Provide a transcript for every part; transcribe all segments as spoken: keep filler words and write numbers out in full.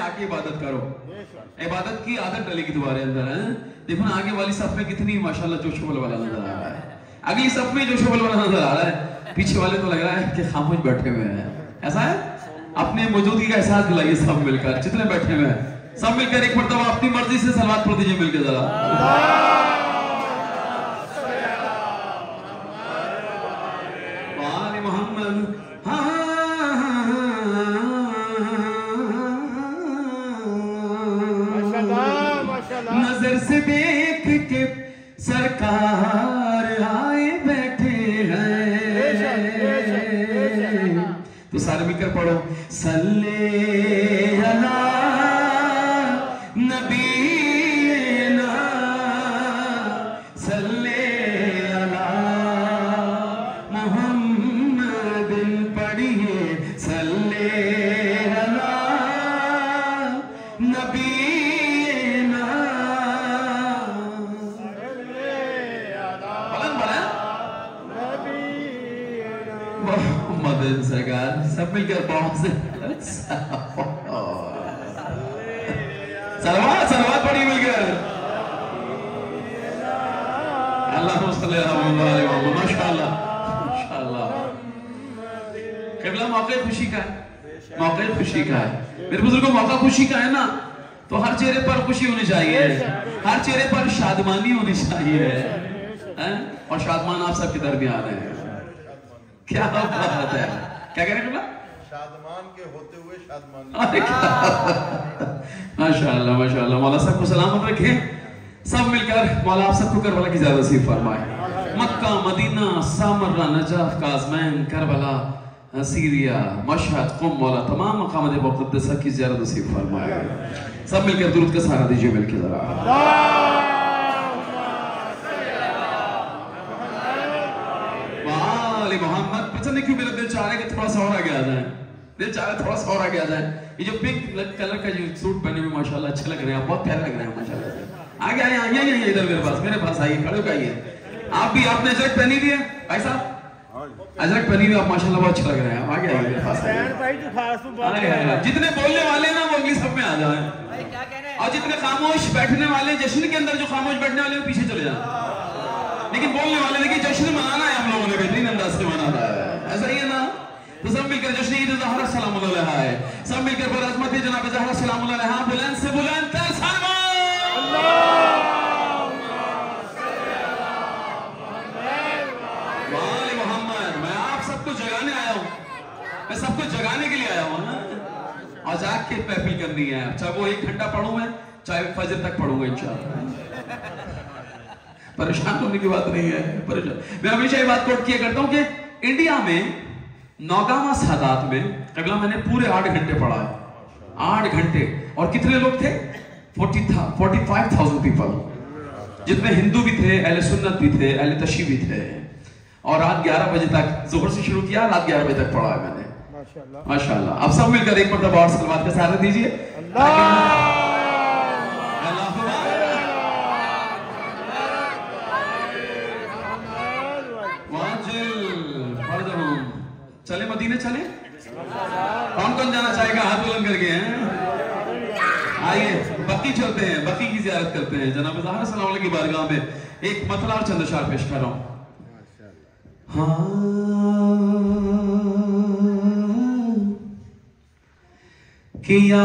आके इबादत करो, इबादत की आदत डलेगी तुम्हारे अंदर है। देखो ना आगे वाली सफ में कितनी माशाल्लाह जोश वाला नजर आ रहा है, अगली सफ में जोश वाला नजर आ रहा है, पीछे वाले तो लग रहा है कि खामोश बैठे हुए हैं। ऐसा है, अपने मौजूदगी का एहसास दिलाइए सब मिलकर, जितने बैठे हुए हैं सब मिलकर एक मरतबा अपनी मर्जी से सलावत पढ़ दीजिए मिलकर जरा। मोहम्मद नजर से देख के सरकार आए बैठे हैं, तो सारे मिलकर पढ़ो सल्ले अला नबीना सल्ले अला मुहम्मदिन, पढ़िए सल्ले अला नबीना। मोहम्मद सरकार सब मिलकर बहुत से सलवात सलवात पढ़ी मिलकर। अल्लाह माशाल्लाह माशाल्लाह। क़िबला मौके खुशी का है, मौके खुशी का है मेरे बुजुर्गों, मौका खुशी का है ना, तो हर चेहरे पर खुशी होनी चाहिए, हर चेहरे पर शादमानी होनी चाहिए है? और शादमान आप सबके दरमियान है। क्या बात है, क्या कह रहे हैं शादमान के होते हुए शादमानी। माशाअल्लाह माशाअल्लाह। मौला सबको सलामत रखे, सब मिलकर मौला आप सबको करबला की ज़्यादा नसीब फरमाए। Mecca Medina Samarra Najaf Kazmain Karbala Syria Mashhad Qom, मौला तमाम मकामात मुक़द्दसा की ज़ियारत नसीब फरमाए। सब मिलकर दुरूद का सहारा दीजिए मिलकर जरा। मोहम्मद पता नहीं क्यों मेरा दिल चाह रहा है कि थोड़ा सा और आगे आ जाए, दिल चाह रहा है थोड़ा सा और आगे आ जाए। ये जो पिंक कलर का जो सूट पहने हुए माशाल्लाह अच्छे लग रहे हैं, बहुत प्यारे लग रहे हैं माशाल्लाह। आगे आइए आइए आइए इधर मेरे पास, मेरे पास आइए, खड़े होकर आइए। आप भी, आपने अजरक पहनी हुई है भाई साहब, अजरक पहनी हुई आप माशाल्लाह बहुत अच्छे लग रहे हैं। आगे आइए मेरे पास, जितने बोलने वाले ना वो अगली सब में आ जाए, और जितने खामोश बैठने वाले जश्न के अंदर जो खामोश बैठने वाले पीछे चले जाए, लेकिन बोलने वाले देखिए जश्न मनाना है हम लोगों ने बेहतरीन अंदाज से मनाना है, ऐसा ही है ना। तो सब मिलकर जश्न ईद ज़हरा सलामुल्लाह अलैहा है, सब मिलकर पर अज़मत जनाब ज़हरा सलामुल्लाह अलैहा बुलंद से बुलंद तर सलाम। वाले मोहम्मद, मैं आप सबको जगाने आया हूँ, मैं सबको जगाने के लिए आया हूँ ना, और जाग के महफिल करनी है, चाहे वो एक घंटा पढ़ूं मैं, चाहे फजर तक पढ़ूंगा इंशाअल्लाह। परेशान होने की बात नहीं है, परेशान। मैं हमेशा ये बात कोट किया करता हूँ कि इंडिया में नौगावा सादात में क़िबला मैंने पूरे आठ घंटे पढ़ा है, आठ घंटे, और कितने लोग थे? फोर्टी था फोर्टी फाइव थाउजेंड पीपल, जितने हिंदू भी थे, अहले सुन्नत भी थे, अहले तशी भी थे, और रात ग्यारह बजे तक, ज़ोहर से शुरू किया, रात ग्यारह बजे तक पढ़ा है मैंने माशाल्लाह माशाल्लाह। अब सब मिलकर एक मरतबा और सलवात का सहारा दीजिए। चले मदीने चले, कौन कौन जाना चाहेगा हाथ बुलंद करके हैं? आइए बकी चलते हैं, बकी की ज़ियारत करते हैं। जनाब ज़हरा सलाम की बारगाह में एक मतला और चंद अशार पेश कर रहा हूं। हाँ कि या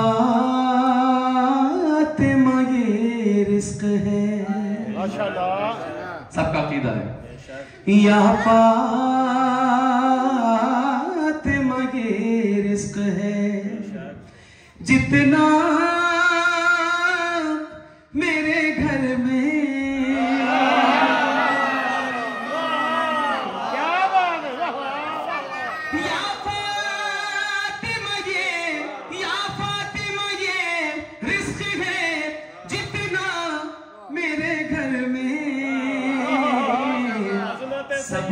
फातिमा ये रिस्क है, माशाअल्लाह सबका अकीदा है। या फातिमा ये रिस्क है, जितना मेरे घर में क्या बात है, या फातिमा ये, या फातिमा ये रिस्क है, जितना मेरे घर में सब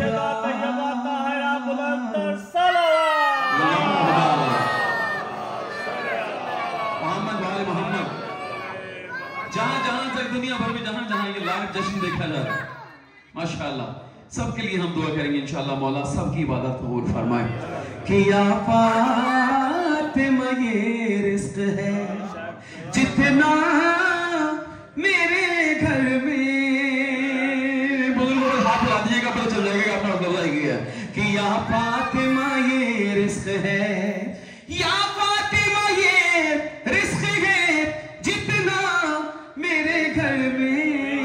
जहां जहां तक दुनिया भर में जहां जहां ये लाइव जश्न देखा जा रहा है माशाअल्लाह, सबके लिए हम दुआ करेंगे इंशाअल्लाह, मौला सबकी इबादत कबूल फरमाए। कि या फातिमा ये रिस्क है जितना मेरे घर में। बुजुर्गों को हाथ हिला दीजिएगा, पता चल जाएगा आपने मतलब है कि या फातिमा ये रिस्क है, या फातिमा ये रिस्क है जितना मेरे घर में।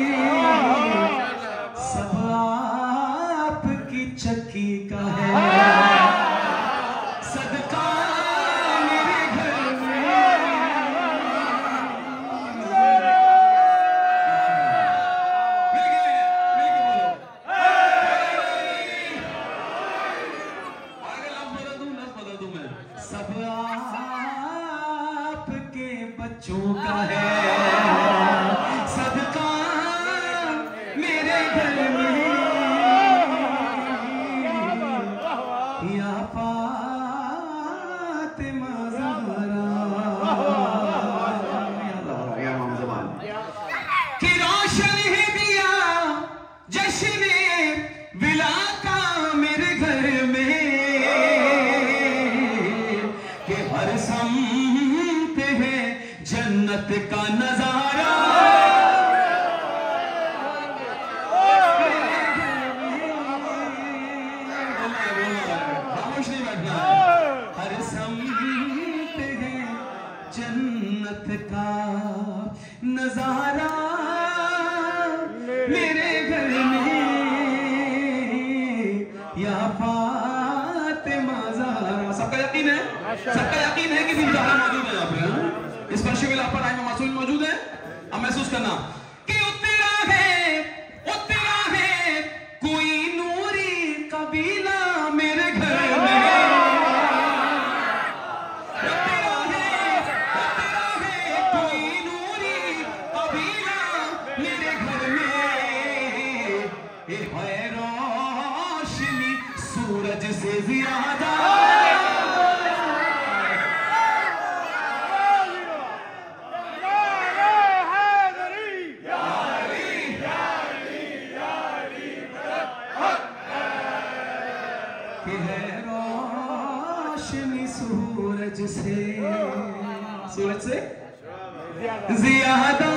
सब आपकी चक्की का है, सदका मेरे घर में। मिलके मिलके बोलो, आगे लफ्ज बदल दूं, लफ्ज बदल दूं मैं। सब आपके बच्चों का है, सदका मेरे घर में। या फातिमा ज़हरा, या इमाम ज़मान कि रोशन है दिया जश्न विला का मेरे घर में, कि हर समत है जन्नत का नजारा। खामोश नहीं बैठना, हर समत है जन्नत का नजारा मेरे घर में। या फातिमा ज़हरा, सबका यकीन है, सबका यकीन है कि ज़हरा मौजूद है यहाँ पे। इस फर्श मिला पर आए मासूम मौजूद है। अब महसूस करना कि उतरा है, उतरा है कोई नूरी कबीला मेरे घर में। उतरा है, उतरा है कोई नूरी कबीला मेरे घर में। ये है रोशनी सूरज से ज्यादा, सूरज से, सूरज से ज्यादा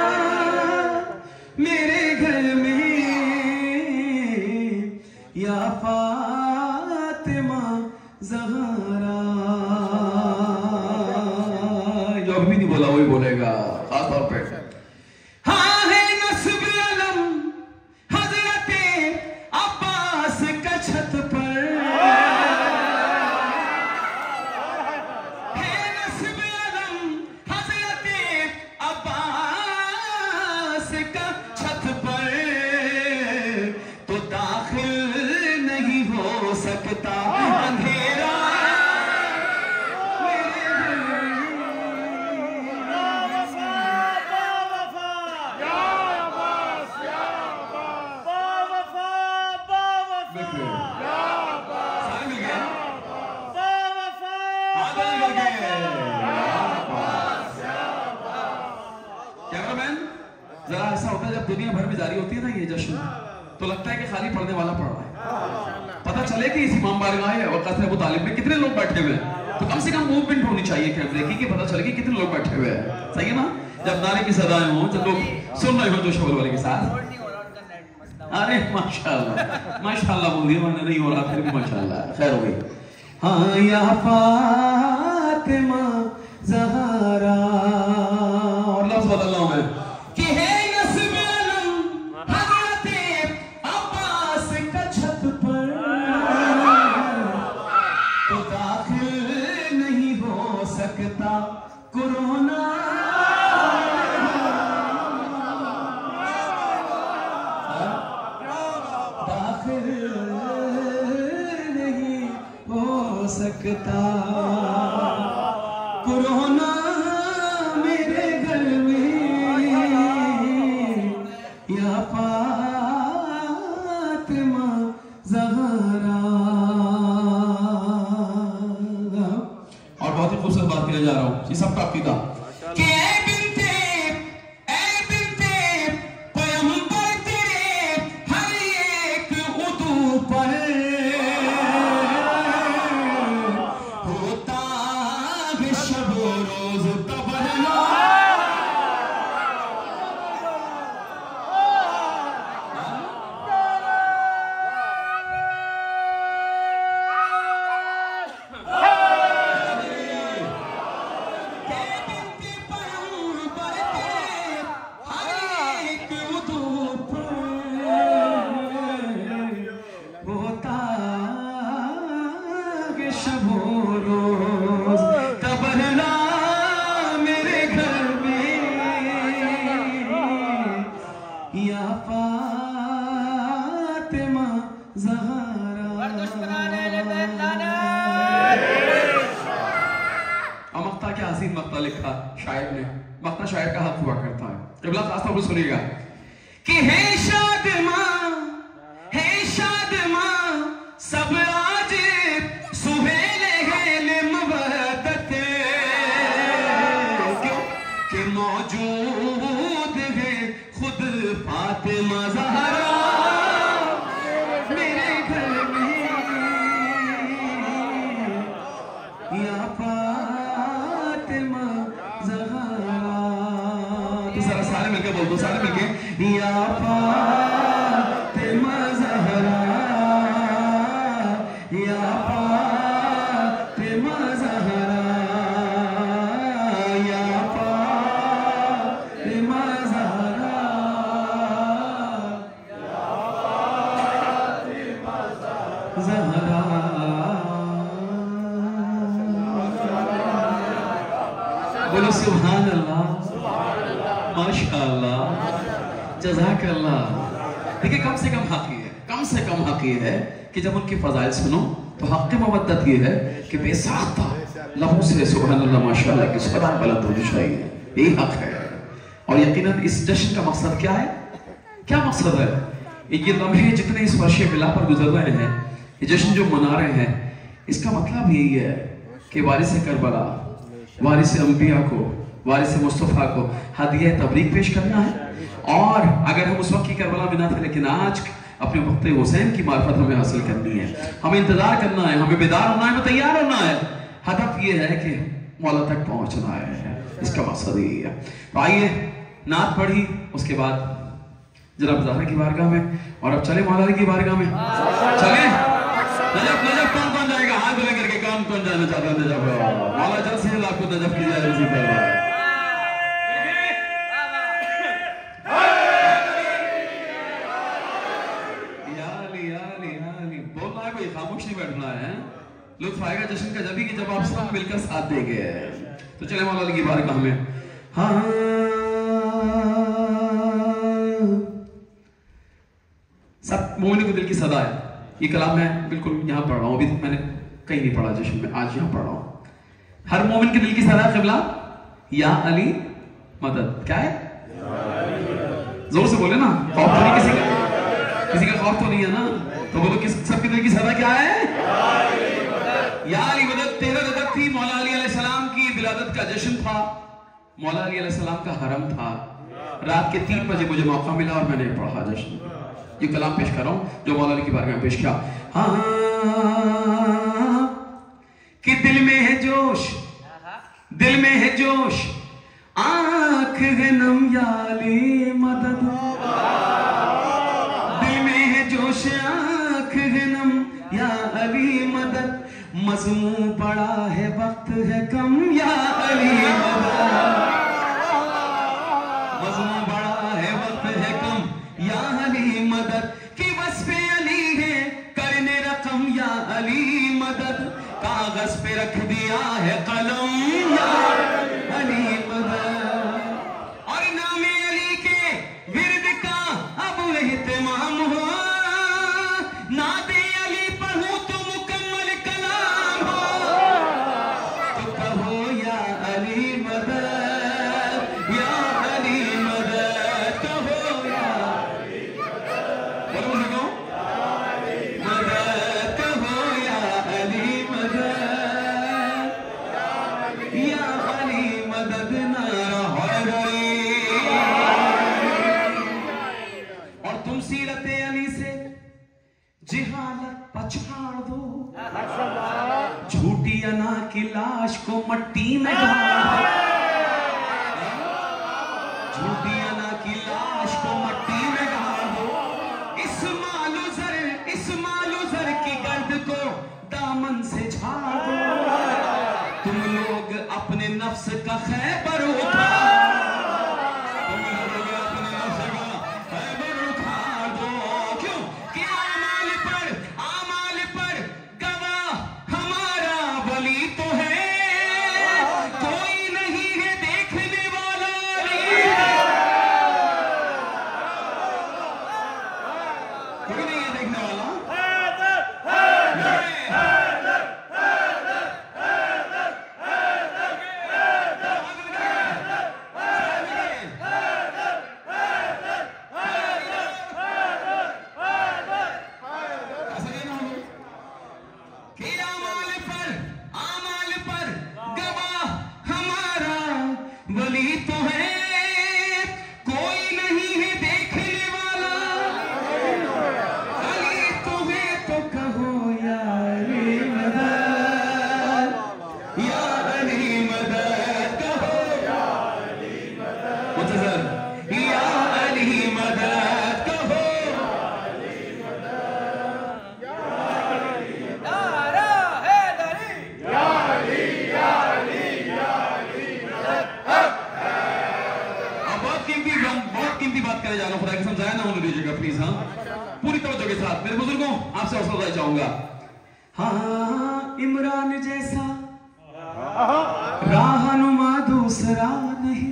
मेरे घर में। या फातिमा ज़हरा, जो अभी नहीं बोला वही बोलेगा खास तौर पे। हाँ है नस्ब अलम हज़रते अब्बास का छत पर, सकता अंधेरा मेरे घर कैमरामैन, जरा ऐसा होता है जब दुनिया भर में जारी होती है ना ये जश्न, तो लगता है कि खाली पढ़ने वाला पढ़ रहा है। पता चले कि इस इमाम बारगाह वक़्त अबू तालिब में कितने लोग बैठे हुए हैं, तो कम से कम मूवमेंट होनी चाहिए कैमरे की कि पता चले कि कितने लोग बैठे हुए हैं। सही है ना? जब नारे की सदाएं हों, जब लोग सुन रहे हो जोश वाले के साथ। अरे माशाल्लाह, माशाल्लाह बोल दिया मैंने, नहीं हो रहा फिर भी माशाल्लाह, खैर हो गई। हाँ या फातिमा ज़हरा, और लफ्ज़ बदल रहा हूं मैं कि है नस्ब अलम हज़रते अब्बास का छत पर, तो दाखिल नहीं हो सकता कोरोना। दाखिल नहीं हो सकता कोरोना मेरे घर में। या फातिमा ज़हरा। और बहुत ही खूबसूरत बात करने जा रहा हूँ, ये सबका अकीदा कि अपना शायर का हक हुआ करता है। क़िबला खास तौर पर सुनिएगा कि है शादमां है शादमां सब आज सुहेले हेले मवदत क्यों कि मौजूद है खुद फातिमा ज़हरा मेरे घर में या फातिमा ज़हरा। तो सारा सारे मिलके बोल दो, सारे मिलके या फातिमा ज़हरा या फातिमा ज़हरा या फातिमा ज़हरा ज़हरा। बोलो सुभान अल्लाह, माशाअल्लाह, जज़ाकल्लाह। देखिए कम से कम हक ये है, कम से कम हक ये है कि जब उनकी फजाइल सुनो तो हक मवद्दत ये है कि बेसाख्ता लफ्ज़ों से सुभान अल्लाह माशाअल्लाह की ज़बान बुलंद होनी चाहिए, यही हक है। और यकीनन इस जश्न का मकसद क्या है? क्या मकसद है? ये लम्हे जितने इस वर्षे बिला पर गुजर रहे हैं, ये जश्न जो मना रहे हैं, इसका मतलब यही है कि वारिस करबला, वारिस अंबिया को, वारिस मुस्तफ़ा को हदिया तबरीक पेश करना है। और अगर हम उस वक्त की करबला में ना थे, लेकिन आज अपने वक्त हुसैन की मार्फत हमें हासिल करनी है, हमें इंतजार करना है, हमें बेदार होना है, हमें तैयार होना है। हदफ ये है कि मौला तक पहुंचना है, इसका मकसद यही है। तो आइए नात पढ़ी, उसके बाद जनाब ज़हरा की बारगाह में, और अब चले मौला की बारगाह में। चले नजफ नजफ कौन कौन जाएगा? हाथ बुलंद करके कौन कौन जाना चाहता है नजफ? मौला जल्द से जल्द आपको नजफ की जाए इसी तरह। खामोश नहीं बैठना है, लुत्फ आएगा जश्न का जब ही कि जब आप सब मिलकर साथ देंगे। तो चले मौला की बारगाह में। हाँ सब मोमिन के दिल की सदा है। ये कलाम मैं बिल्कुल यहाँ पढ़ रहा हूँ, अभी तक मैंने कहीं नहीं पढ़ा जश्न में, आज यहाँ पढ़ रहा हूँ। हर मोमिन के दिल की सदा क़िबला या अली मदद। क्या है? जोर से बोले ना, खौफ तो नहीं किसी का, किसी का खौफ तो नहीं है ना? तो बोलो किस सबके दिल की सदा क्या है? या अली मदद। तेरह रजब थी, मौला अली अलैहिस्सलाम की विलादत का जश्न था, मौला अली अलैहिस्सलाम का हरम था। रात के तीन बजे मुझे मौका मिला और मैंने पढ़ा जश्न। ये कलाम पेश कर रहा हूँ जो मौला अली की बारगाह में पेश किया। हाँ कि दिल में है जोश, दिल में है जोश, आंख है नम या अली मदद। दिल में है जोश, आंख है नम या अली मदद। मज़मू बड़ा है, वक्त है कम या अली मदद। मज़मू बड़ा है, वक्त है कम या अली मदद। कि वस्फ़े अली है, करने रकम या अली मदद। कागज पे रख दिया है कलम या अली मदद। और नामे अली के विर्द का अब एहतमाम हो, नादे अली पढ़ूं तो मुकम्मल कलाम हो। तो कहो या अली मदद, या अली मदद, कहो या अली मदद। बोलो बोलो मदद, कहो या अली मदद, या अली मदद नारा हैदरी। और तुम सीरत अली से जिहालत पछाड़ दो, झूठी अना की लाश को मट्टी में गाड़ दो। झूठी अना की लाश को मट्टी में गाड़ दो। इस मालू जर, इस मालू जर की गर्द को दामन से झाड़ दो। तुम लोग अपने नफ्स का खैबर उठा, तुम लोग अपने नफ्स का खैबर उखाड़ दो। क्यों कि आमाल पर, आमाल पर गवाह हमारा वली तो है, कोई नहीं है देखने वाला अली। कोई नहीं है देखने वाला। हम बहुत कीमती बात करने जा रहे हैं, खुदा की कसम जाया ना होने दीजिएगा प्लीज। हाँ, पूरी तवज्जो के साथ मेरे बुजुर्गों आपसे हौसला अफजाई चाहूंगा। हाँ, इमरान जैसा राहनुमा दूसरा नहीं,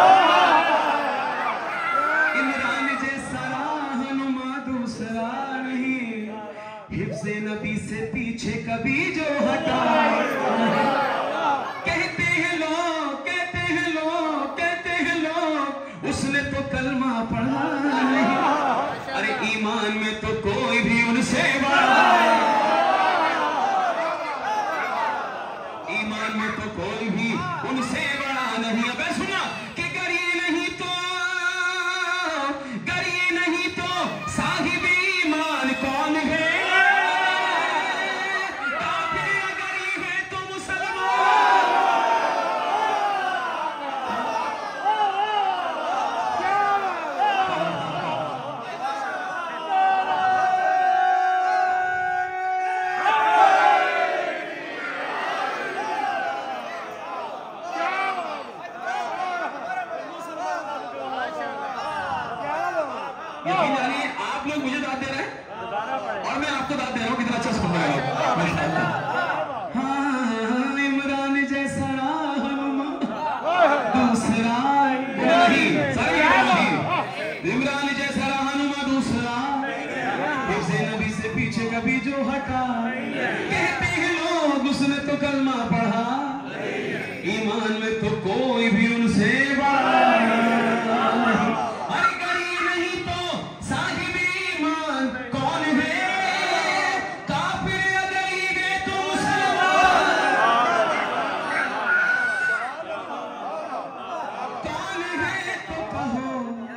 इमरान जैसा राहनुमा दूसरा नहीं, हिफ्ज़े नबी से पीछे कभी जो हटा। कहते हैं लोग, कहते हैं लोग, कहते हैं लोग, उसने तो कलमा पढ़ा नहीं। अरे ईमान में तो कोई भी उनसे बड़ा, ईमान में तो कोई भी उनसे बड़ा नहीं। अब सुना कि गर ये नहीं तो, गर ये नहीं तो साहिब ईमान कौन है? काफिर अगर ये है तो मुसलमान। यकीन जानिए आप लोग मुझे दाद दे रहे हैं और मैं आपको दाद दे रहा हूँ, कितना अच्छा सुन रहे हो आप माशाल्लाह। हाँ, इमरान जैसा राहनुमा दूसरा नहीं, सारी नहीं, इमरान जैसा राहनुमा दूसरा, हिफ्ज़े नबी से पीछे कभी जो हटा। कहते हैं लोग उसने तो कलमा पढ़ा, ईमान में तो कोई भी उनसे बड़ा नहीं। अरे गरी नहीं तो साहिब ईमान कौन है? काफिर अगर ये गए तो मुसलमान। कौन है तो कहो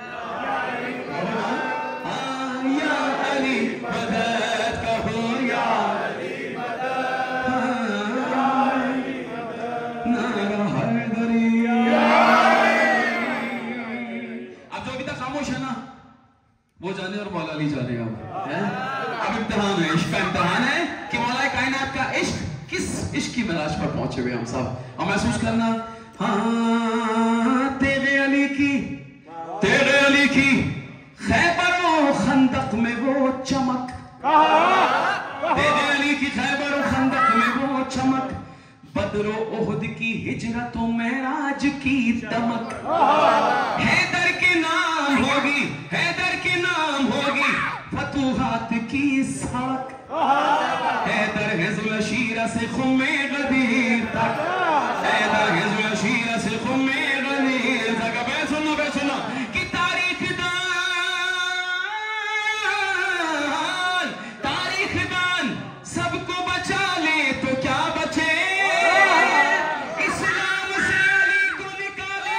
हाँ, या अली मदद कहो, या अली मदद, हाँ, नारा हैदरी, अब जो अभी तक खामोश है ना वो जाने और मौला अली जाने। अब है, अब इम्तिहान है, इश्क का इम्तिहान है कि मौला कायनात का इश्क किस इश्क की मिराज पर पहुंचे हुए हम सब। और महसूस करना हाँ, तेरे अली की, तेरे अली की खैबर और खंदक में वो चमक, तेरे अली की खैबर और खंदक में वो चमक, बदरो ओहद की हिजरत और मेराज की दमक। हैदर के नाम होगी, हैदर के नाम होगी फतूहात की सड़क। हैदर हिज़्बुल शीरा से खुम्मे गदीर तक, हैदर हिज़्बुल शीरा से खुम्मे गदीर तक। बे सुनो, बे सुनो कि तारीख दान, तारीख दान सबको बचा ले तो क्या बचे? इस्लाम से अली को निकाले।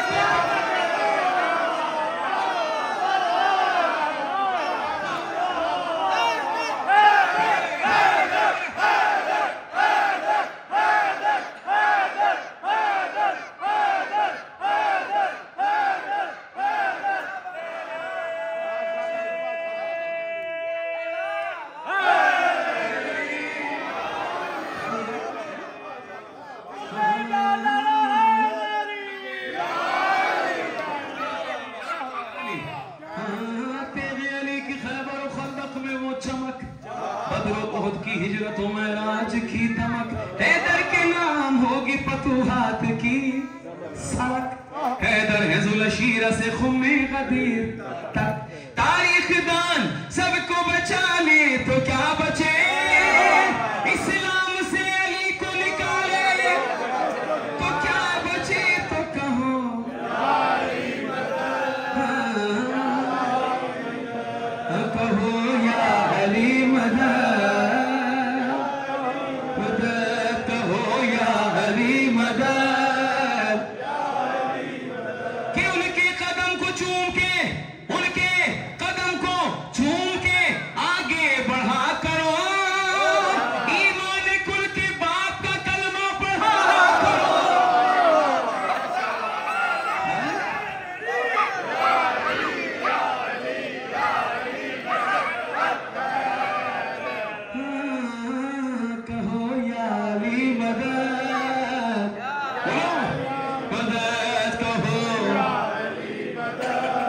की हिजरत मेराज की दमक, हैदर के नाम होगी फतूहात की सड़क। हैदर हिज़्बुल शीरा से खुम्मे गदीर तक, तारीख दान सबको बचा ले तो क्या बचे? इस्लाम से अली को निकाले तो क्या बचे? तो कहो हाँ, कहो या अली मदद, कि उनके कदम को चूम के, उनके कदम को चूम के आगे बढ़ा करो, ईमान कुल के बाप का कलमा पढ़ा करो। कहो या अली मदद, मदद कहो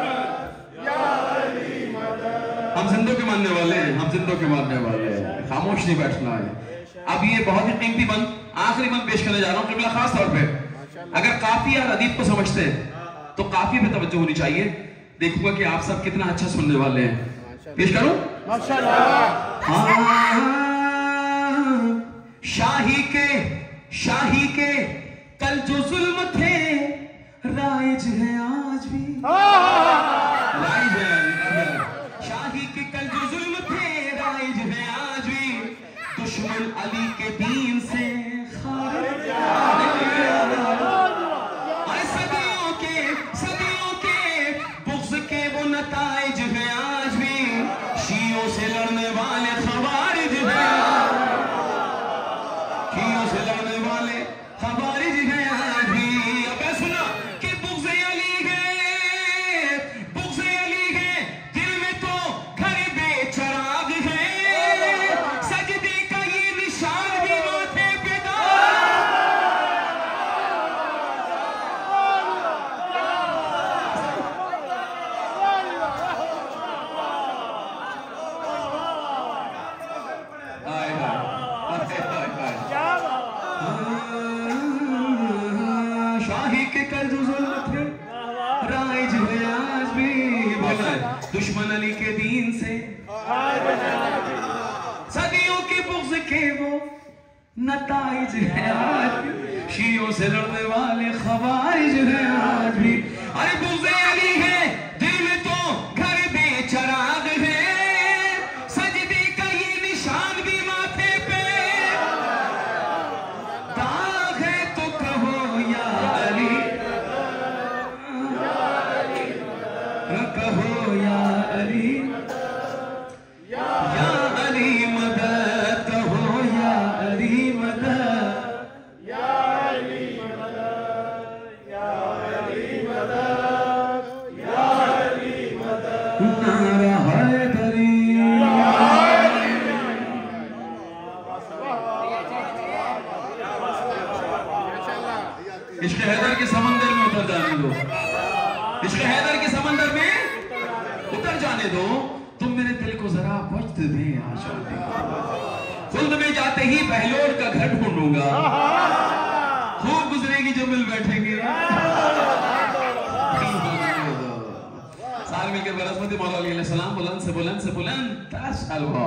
हम जिंदों के मानने वाले हैं, हम जिंदों के मानने वाले हैं, खामोश नहीं बैठना है। अब ये बहुत ही कीमती बंद, आखिरी बंद पेश करने जा रहा हूँ किबला, खास तौर पे अगर काफिया और अदीब को समझते हैं तो काफिया पे तवज्जो होनी चाहिए। देखूंगा कि आप सब कितना अच्छा सुनने वाले हैं। पेश करूं? माशाल्लाह। शाही के शाही के कल जो जुल्म थे राइज है आज भी, राइज है। शाही के कल जो जुल्म थे राइज है आज भी, दुश्मन अली के दीन से सदियों के सदियों के बुग़्ज़ के वो नताइज है आज भी, शियों से लड़ने वाले ख़वारिज है, शियों से लड़ने वाले ख़वारिज है आज भी। अब सुना कि बुग़्ज़ अली है, बुग़्ज़ अली है, दिल में तो घर बेचराग है, सजदे का ये निशान भी माथे पे शाही के कल जो जुल्म थे राइज है आज भी, बोला दुश्मन अली के दीन से सदियों के बुग़्ज़ के वो नताइज है आज भी, शियों से लड़ने वाले ख़वारिज है आज भी। अरे बुग़्ज़ अली है, दिल में तो घर बेचराग है, सजदे का ये निशान भी माथे पे दाग है, तो कहो या अली, कहो या अली, या अली मदद, कहो या अली मदद, या अली मदद, या अली मदद, या अली मदद, नारा हैदरी। इश्क़ हैदर के समंदर में उतर जाने दो, इश्क़ हैदर के समंदर में उतर जाने दो, तुम मेरे दिल को जरा वक्त दे आशा दे, खुल्द में जाते ही बहलोल का घर ढूंढूंगा, खूब गुजरेगी जो मिल बैठेंगे। सारे मिलकर बरसमती मौला अलैहि सलाम बुलंद से बुलंद से बुलंद तशअल्लाह।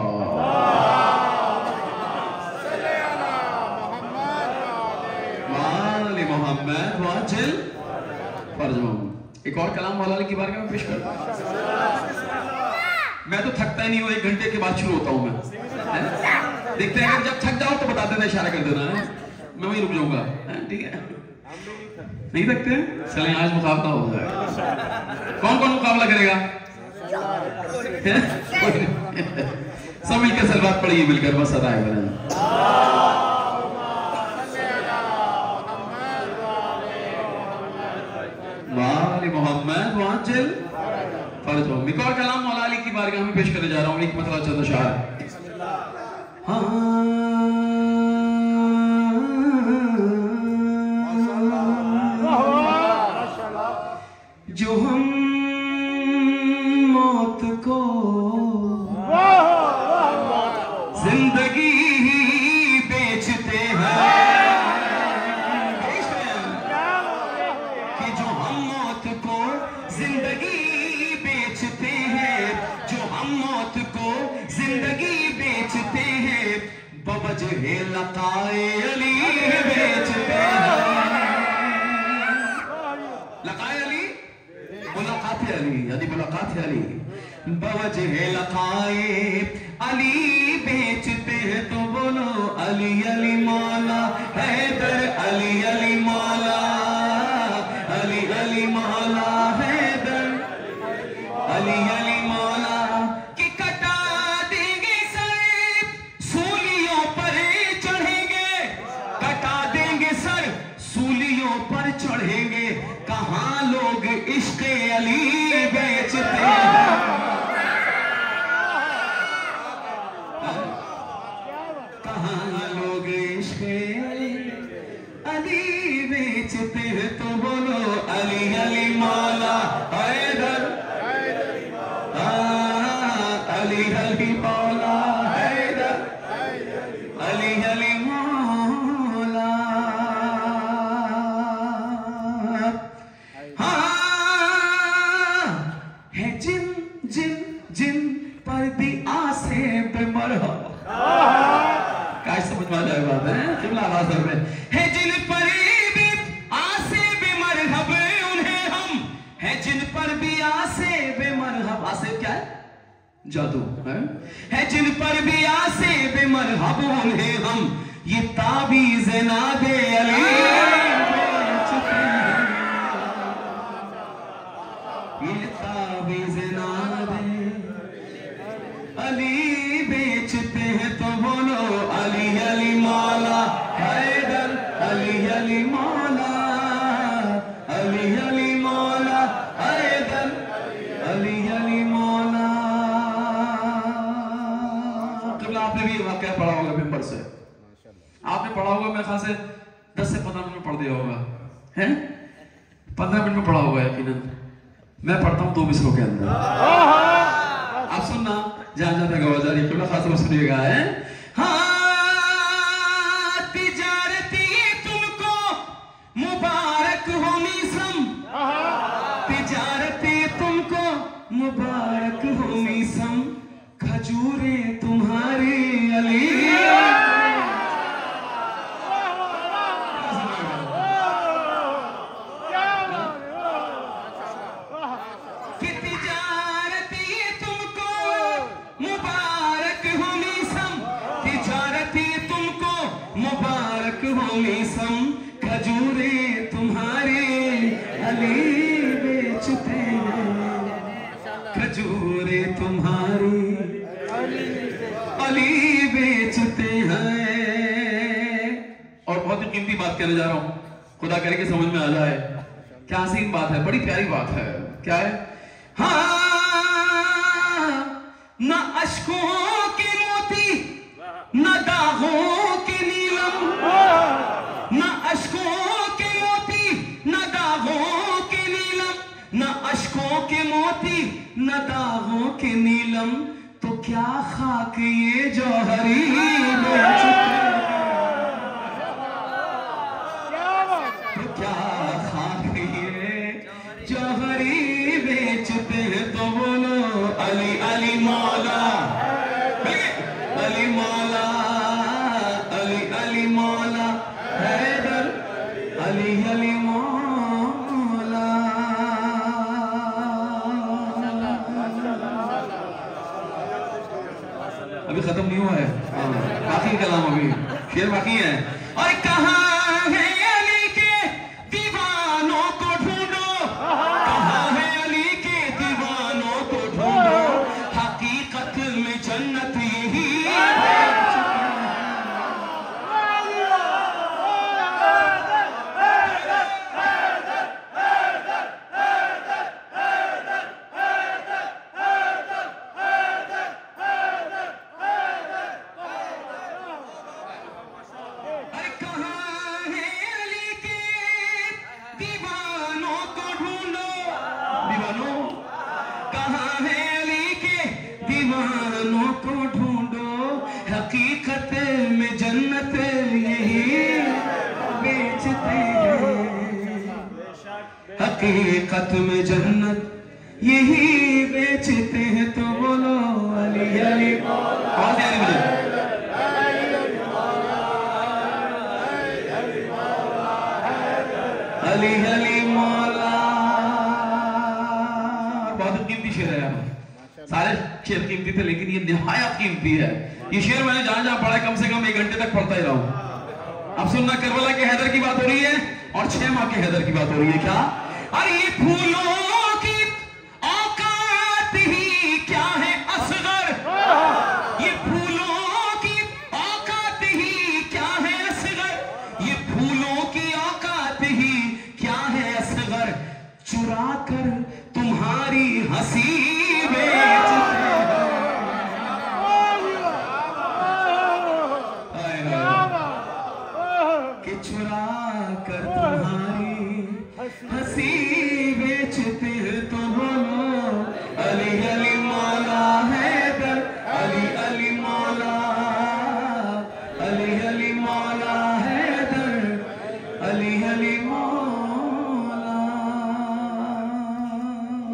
मोहम्मद वाजिल फरजूम। एक और कलाम मौला अली की बारगाह में पेश कर। मैं तो थकता ही नहीं हूँ, एक घंटे के बाद शुरू होता हूँ मैं। देखते हैं, जब थक जाओ तो बता देना, इशारा कर देना है, मैं वहीं रुक जाऊंगा। ठीक है, नहीं थकते हैं? चलें, आज मुकाबला होगा। कौन कौन मुकाबला करेगा? सब मिलकर सलवात पढ़िए, मिलकर बस अदाए बने। मोहम्मद वाजिल फरजूम। एक और कलाम मौला अली की बारगाह में पेश करने जा रहा हूँ, एक मतलब चंद अशआर। जो हम मौत को जिंदगी बेचते हैं, कि जो हम मौत को जिंदगी बेचते हैं, जो हम मौत को जिंदगी बेचते हैं, बवजह लकाए अली बेचते हैं। लकाए अली, मुलाकात अली, यानी मुलाकात अली, बवजह लकाए अली बेचते हैं, तो बोलो अली अली मौला हैदर, अली अली मौला, अली अली मौला हैदर, अली अली मौला। कि कटा देंगे सर, सूलियों पर चढ़ेंगे, कटा देंगे सर, सूलियों पर चढ़ेंगे, कहाँ लोग इश्क़ अली बेचते हैं, कहाँ लोग इश्क़ अली बेचते हैं, तो बोलो अली अली मौला। हाजिर में है जिन पर भी आसे बेमरहब उन्हें हम, है जिन पर भी आसे बेमरहब, आसे क्या है? जादू है, है जिन पर भी आसे बेमरहब उन्हें हम ये ताबीज़ नादे अली बेचते हैं, ये ताबीज़ नादे अली बेचते हैं। तो बोलो अली अली मौला हैदर, अली अली मौला, अली अली मौला हैदर, अली अली मौला। कल आपने भी वाकया पढ़ा होगा मेंबर से, आपने पढ़ा होगा मेरे ख्याल से दस से पंद्रह मिनट में पढ़ दिया होगा, हैं? पंद्रह मिनट में पढ़ा होगा यकीनन। मैं पढ़ता हूँ दो मिसरों के अंदर, आप सुनना, जान जाता गवाजारी क्यों ना खास सुनिएगा है। हाँ तिजारती तुमको मुबारक हो मीसम, तिजारती तुमको मुबारक हो मीसम, खजूरे तुम्हारी अली मीसम, खजूरे तुम्हारे अली बेचते हैं, खजूरे तुम्हारी अली बेचते हैं। और बहुत ही कीमती बात कहने जा रहा हूं, खुदा करे कि समझ में आ जाए, क्या हसीन बात है, बड़ी प्यारी बात है। क्या है? हाँ ना अश्कों के मोती ना दागों के नीलम, ना अश्कों के मोती ना दागों के नीलम, ना अश्कों के मोती ना दागों के नीलम, तो क्या खाक ये जौहरी बेचते हैं, तो क्या खाक ये जौहरी बेचते हैं। तो बोलो अली अली मौला, अली मौला, अली अली मौला हैदर, अली अली मौला। अभी खत्म नहीं हुआ है, बाकी कलाम अभी शेर बाकी है। और कहाँ है अली के दीवानों को ढूंढो, कहाँ है अली के दीवानों को ढूंढो, हकीकत में जन्नत यही हकीकत में जन्नत यही बेचते हैं, हकीकत में जन्नत यही बेचते हैं। तो बोलो अली अली मौला, अली अली मौला। बहुत कीमती शेर है, सारे शेर कीमती थे लेकिन ये निहायत कीमती है। ये शेर मैंने जहां जहां पढ़ा कम से कम एक घंटे तक पढ़ता ही रहा हूं। अब सुनना, करबला के हैदर की बात हो रही है और छह माह के हैदर की बात हो रही है। क्या? अरे ये फूलों की औकात ही क्या है असगर, ये फूलों की औकात ही क्या है असगर, ये फूलों की औकात ही क्या है असगर, चुरा कर तुम्हारी हंसी बेचते कि चुरा कर तुम्हारी हंसी बेचते हैं। तो बोलो अली अली मौला हैदर, अली अली मौला, अली अली मौला हैदर, अली अली मौला।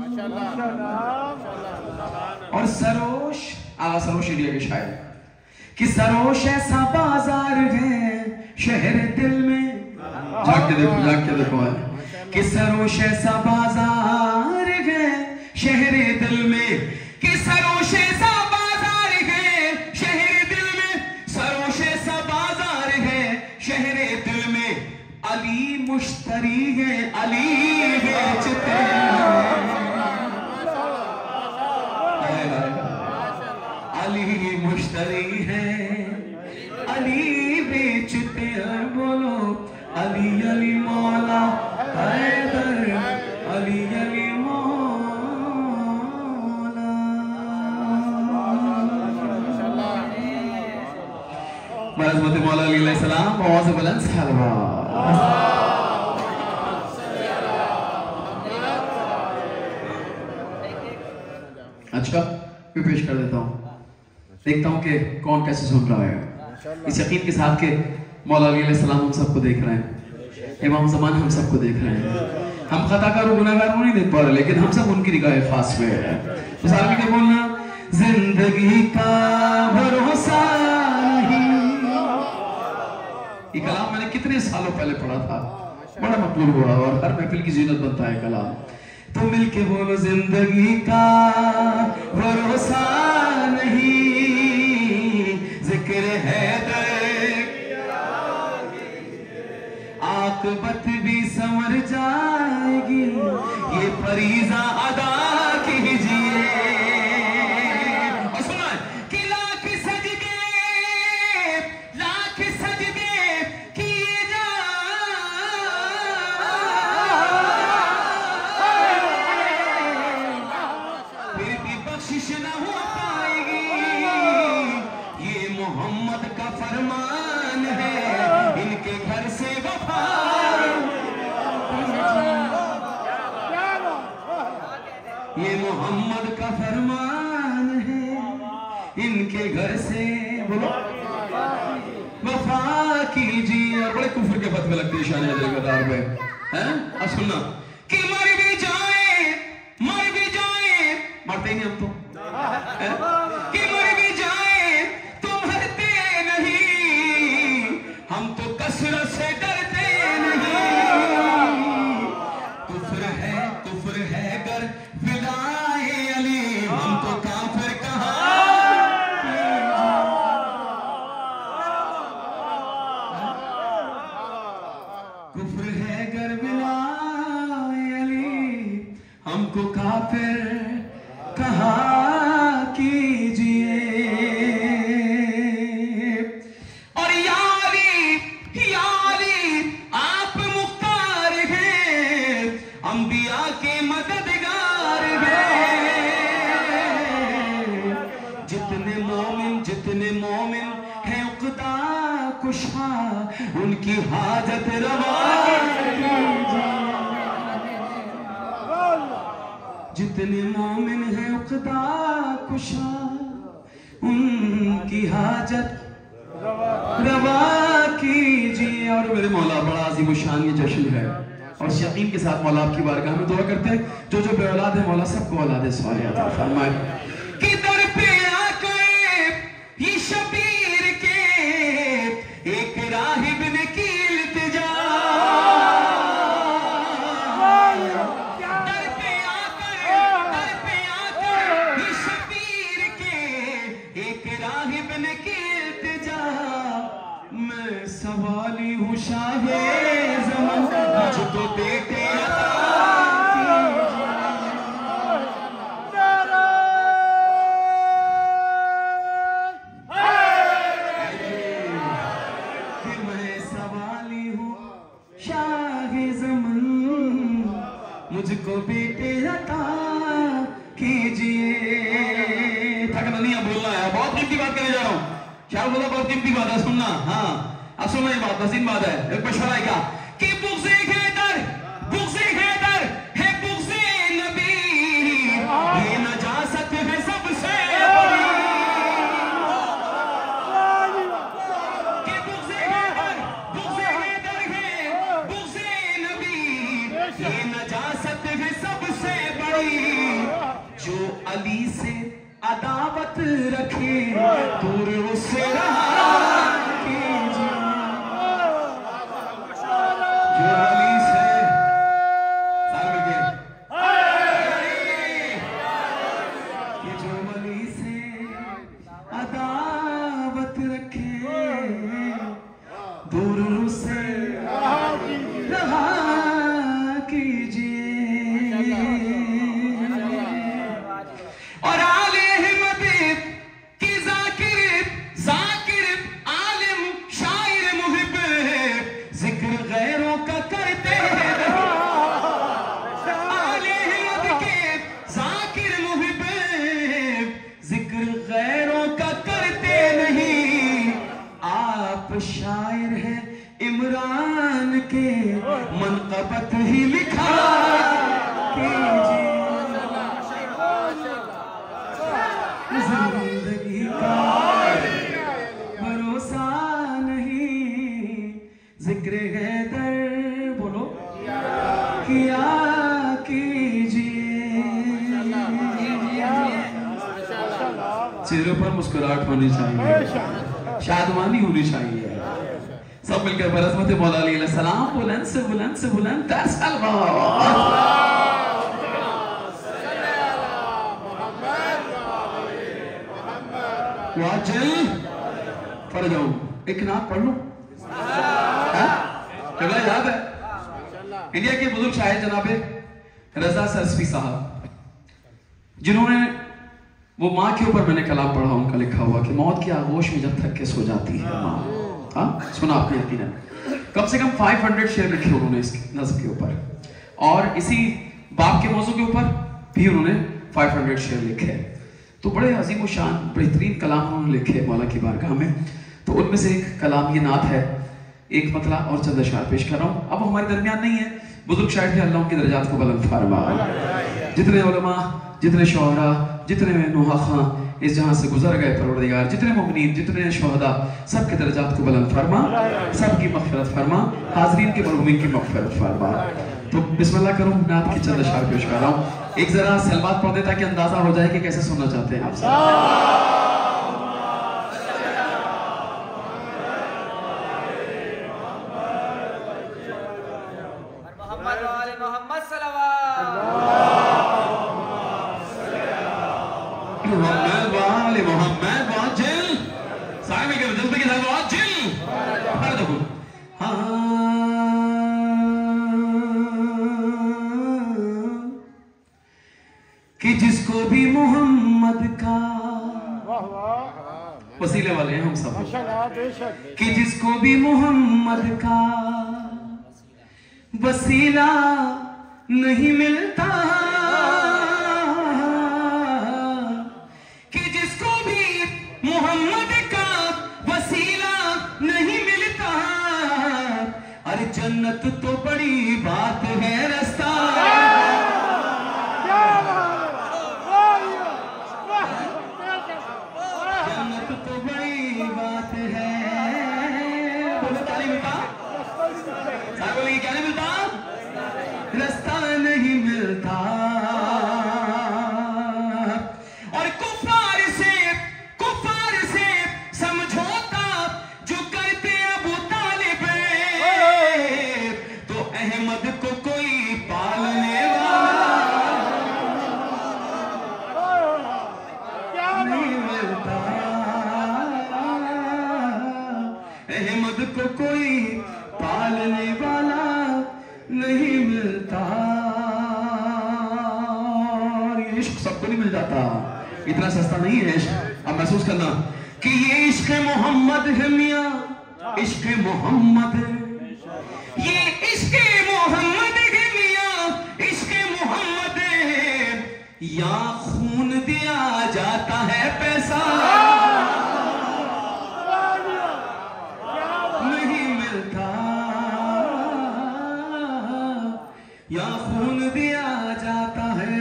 और सरोश आगा सरोश इंडिया के शायर, कि सरोश ऐसा बाजार है शहर दिल में, जाग के देखो जाग के देखो है कि सरोश ऐसा बाजार है शहर दिल में, कि सरोश ऐसा बाजार है शहर दिल में, सरोश ऐसा बाजार है शहर दिल में, अली मुश्तरी है अली बेचते अली मुश्तरी है अली बेचते हैं, बोलो अली अली मौला हैदर अली अली मौला। मरहमत मौला अलैहि सलाम आवाज़ बुलंद सलवात। अच्छा मैं पेश कर देता हूँ, देखता हूँ कि कौन कैसे सुन रहा है। इस यकीन के साथ के मौला अलैहि सलाम हम सबको देख रहे हैं, इमाम ज़मान हम सबको देख रहे हैं, हम खताकार और गुनाहगार को नहीं देख पा रहे, लेकिन हम सब उनकी निगाह खास में है। तो सारा क्या बोलना, जिंदगी का भरोसा नहीं। ये कलाम मैंने कितने सालों पहले पढ़ा था, बड़ा मकबूल हुआ और हर महफिल की जीनत बनता है कलाम। तो मिलके बोलो, जिंदगी का भरोसा नहीं, जिक्र है आकबत भी संवर जाएगी, ये फरीजा अदा कीजिए। और सुना कि लाख सजदे लाख सजदे किए जा, फिर भी बख्शिश न हो पाएगी, ये मोहम्मद का फरमान है, इनके घर से वफा, ये मोहम्मद का फरमान है, इनके घर से बोलो वफा कीजिए। बड़े कुफर के फतवे लगते हैं शान हज़रत पे, हैं? अब सुनना कि मर भी जाए मर भी जाए, मरते नहीं हम तो, कि मर भी जाए तो मरते नहीं, हम तो कसरत से डरते नहीं, कुफ्र है कुफ्र है गर विलाए अली, हम तो काफिर कहाँ, कुफ्र है गर विलाए अली, हमको काफिर कहाँ कीजिए। और यारी यारी आप मुख्तार हैं, अंबिया के मददगार हैं, जितने मोमिन जितने मोमिन हैं उक़दा कुशा, उनकी हाजत रवा कीजिए। जितने मोमिन हैं उक़दा कुशा, उनकी हाजत रवा कीजिए। और मेरे मौला बड़ा अज़ीम शान ये जश्न है, और यकीन के साथ मौला आपकी बारगाह में दुआ करते हैं, जो जो बे औलाद है मौला सबको औलाद सालिहा अता फरमाए। कि दर पे आकर ये शबीर के एक राहिब ने की इल्तिजा, दर पे आकर दर पे आकर ये शबीर के एक राहिब ने की इल्तिजा, मैं सवाली हूँ शाहे ज़मान, मुझको बेटे अता कीजिए। मैं सवाली हूँ शाहे ज़मान, मुझको बेटे अता कीजिए। थकना नहीं है, बोलना है, बहुत कीमती बात करने जा रहा हूँ, क्या बोला, बहुत कीमती बात है, सुनना। हाँ अब सुनना, ये बात हसीन बात है, एक मशवरा है क्या कि बुग़्ज़े हैदर बुग़्ज़े हैदर है बुग़्ज़े नबी, ये नजासत है सबसे बड़ी, कि बुग़्ज़े हैदर बुग़्ज़े हैदर है बुग़्ज़े नबी, ये नजासत है सबसे बड़ी, जो अली से अदावत रखे दूर उससे रहा कीजिए। जो वली से सारे मिलके जो वली से अदावत रखे दूर उससे रहा कीजिए। और आले हिम्मत की जाकिर जाकिर आलिम शायर मुहिब जिक्र गैरों का करते हैं। आले हिम्मत के जाकिर मुहिब जिक्र गैरों का करते नहीं। आप शायर हैं इमरान के मनक़बत ही लिखा कीजिए। जिंदगी का भरोसा नहीं जिक्र हैदर बोलो किया कीजिए। चेहरों पर मुस्कुराहट होनी चाहिए, शादमानी होनी चाहिए। सब मिलकर बरसमत मौला अलैहि सलाम बुलंद से बुलंद से बुलंद तसल्लम वाजिल पढ़ जाऊं एक नात पढ़ लो। जगह याद है इंडिया के बुजुर्ग शायर जनाबे रजा सरस्वी साहब, जिन्होंने वो माँ के ऊपर मैंने कलाम पढ़ा, उनका लिखा हुआ कि मौत की आगोश में जब थक के सो जाती है माँ। हाँ सुना आपने यकीनन। कम से कम पाँच सौ शेर लिखे उन्होंने इस नज़्म के ऊपर, और इसी बाप के मौजू के ऊपर भी उन्होंने पाँच सौ शेर लिखे। तो बड़े अजीम शान बेहतरीन कलाम उन्होंने लिखे मौला की बारगाह में। तो उनमें से एक कलाम ये नात है, एक मतला और चंद अशार पेश कर रहा हूँ। अब हमारे दरमियान नहीं है, बुजुर्ग शायर थे, अल्लाह उनकी दर्जात को बुलंद फरमा। जितने उलमा, जितने शोहरा, जितने नुहाखां इस जहां से गुजर गए परवरदिगार, जितने मुमिनीन, जितने शोहदा, सबके दर्जात को बुलंद फरमा, सबकी मग़फ़िरत फरमा, हाज़रीन के मरहूमीन की मग़फ़िरत फरमा। तो बिस्मिल्लाह करूं, नात की चंद अशार पेश कर रहा हूं। एक जरा सलवात पढ़ दे ताकि अंदाजा हो जाए कि कैसे सुनना चाहते हैं आप सब। कि जिसको भी मोहम्मद का वसीले वाले हैं हम सब, कि जिसको भी मोहम्मद का वसीला नहीं मिलता, कि जिसको भी मोहम्मद का वसीला नहीं मिलता, अरे जन्नत तो बड़ी बात है रास्ता, क्या नहीं मिलता, रास्ता नहीं मिलता। और कुफार से कुफार से समझौता जो करते अबू तालिब, तो अहमद को कोई पालने वाला नहीं मिलता, अहमद को कोई पालने वाला नहीं मिलता। ये इश्क सबको नहीं मिल जाता, इतना सस्ता नहीं है इश्क। अब महसूस करना कि ये इश्क मोहम्मद है मियां, इश्क मोहम्मद, ये इश्क मोहम्मद है मियां, इश्क मोहम्मद, या खून दिया जाता है पैसा नहीं मिलता, या खून दिया जाता है।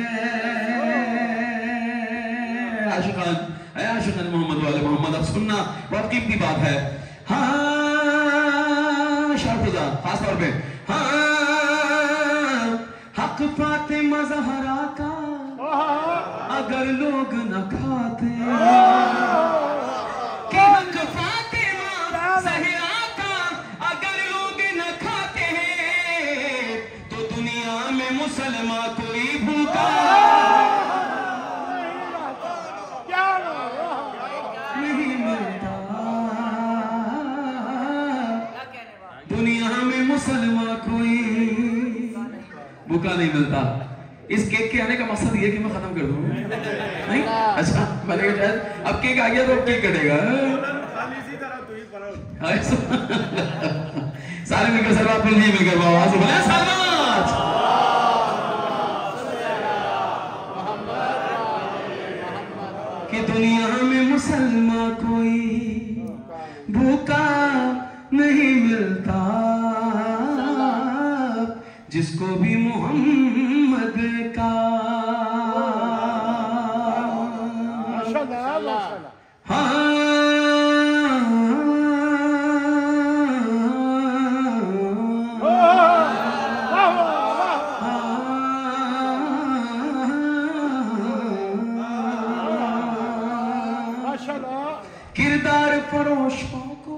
आशिकान ऐ आशिकान मोहम्मद वाले मोहम्मद, अब सुनना बहुत कीमती बात है। हाँ शाहफुजा खास तौर पे, हाँ हक फातिमा ज़हरा का अगर लोग न खाते कि हक फातिमा ज़हरा का अगर लोग न खाते हैं तो दुनिया में मुसलमान कोई भूखा नहीं मिलता, दुनिया में मुसलमान कोई भूखा नहीं मिलता। इस केक के आने का मकसद ये कि मैं खत्म कर दूं नहीं? अच्छा मैंने कहा शायद अब केक आ गया तो अब केक कटेगा। सारे मिलकर सलवात बोल दिए, मिलकर बाबा से बोले सलवात। कि दुनिया में मुसलमान कोई भूखा नहीं मिलता, जिसको भी मोहम्मद का हाँ किरदार फरोशों को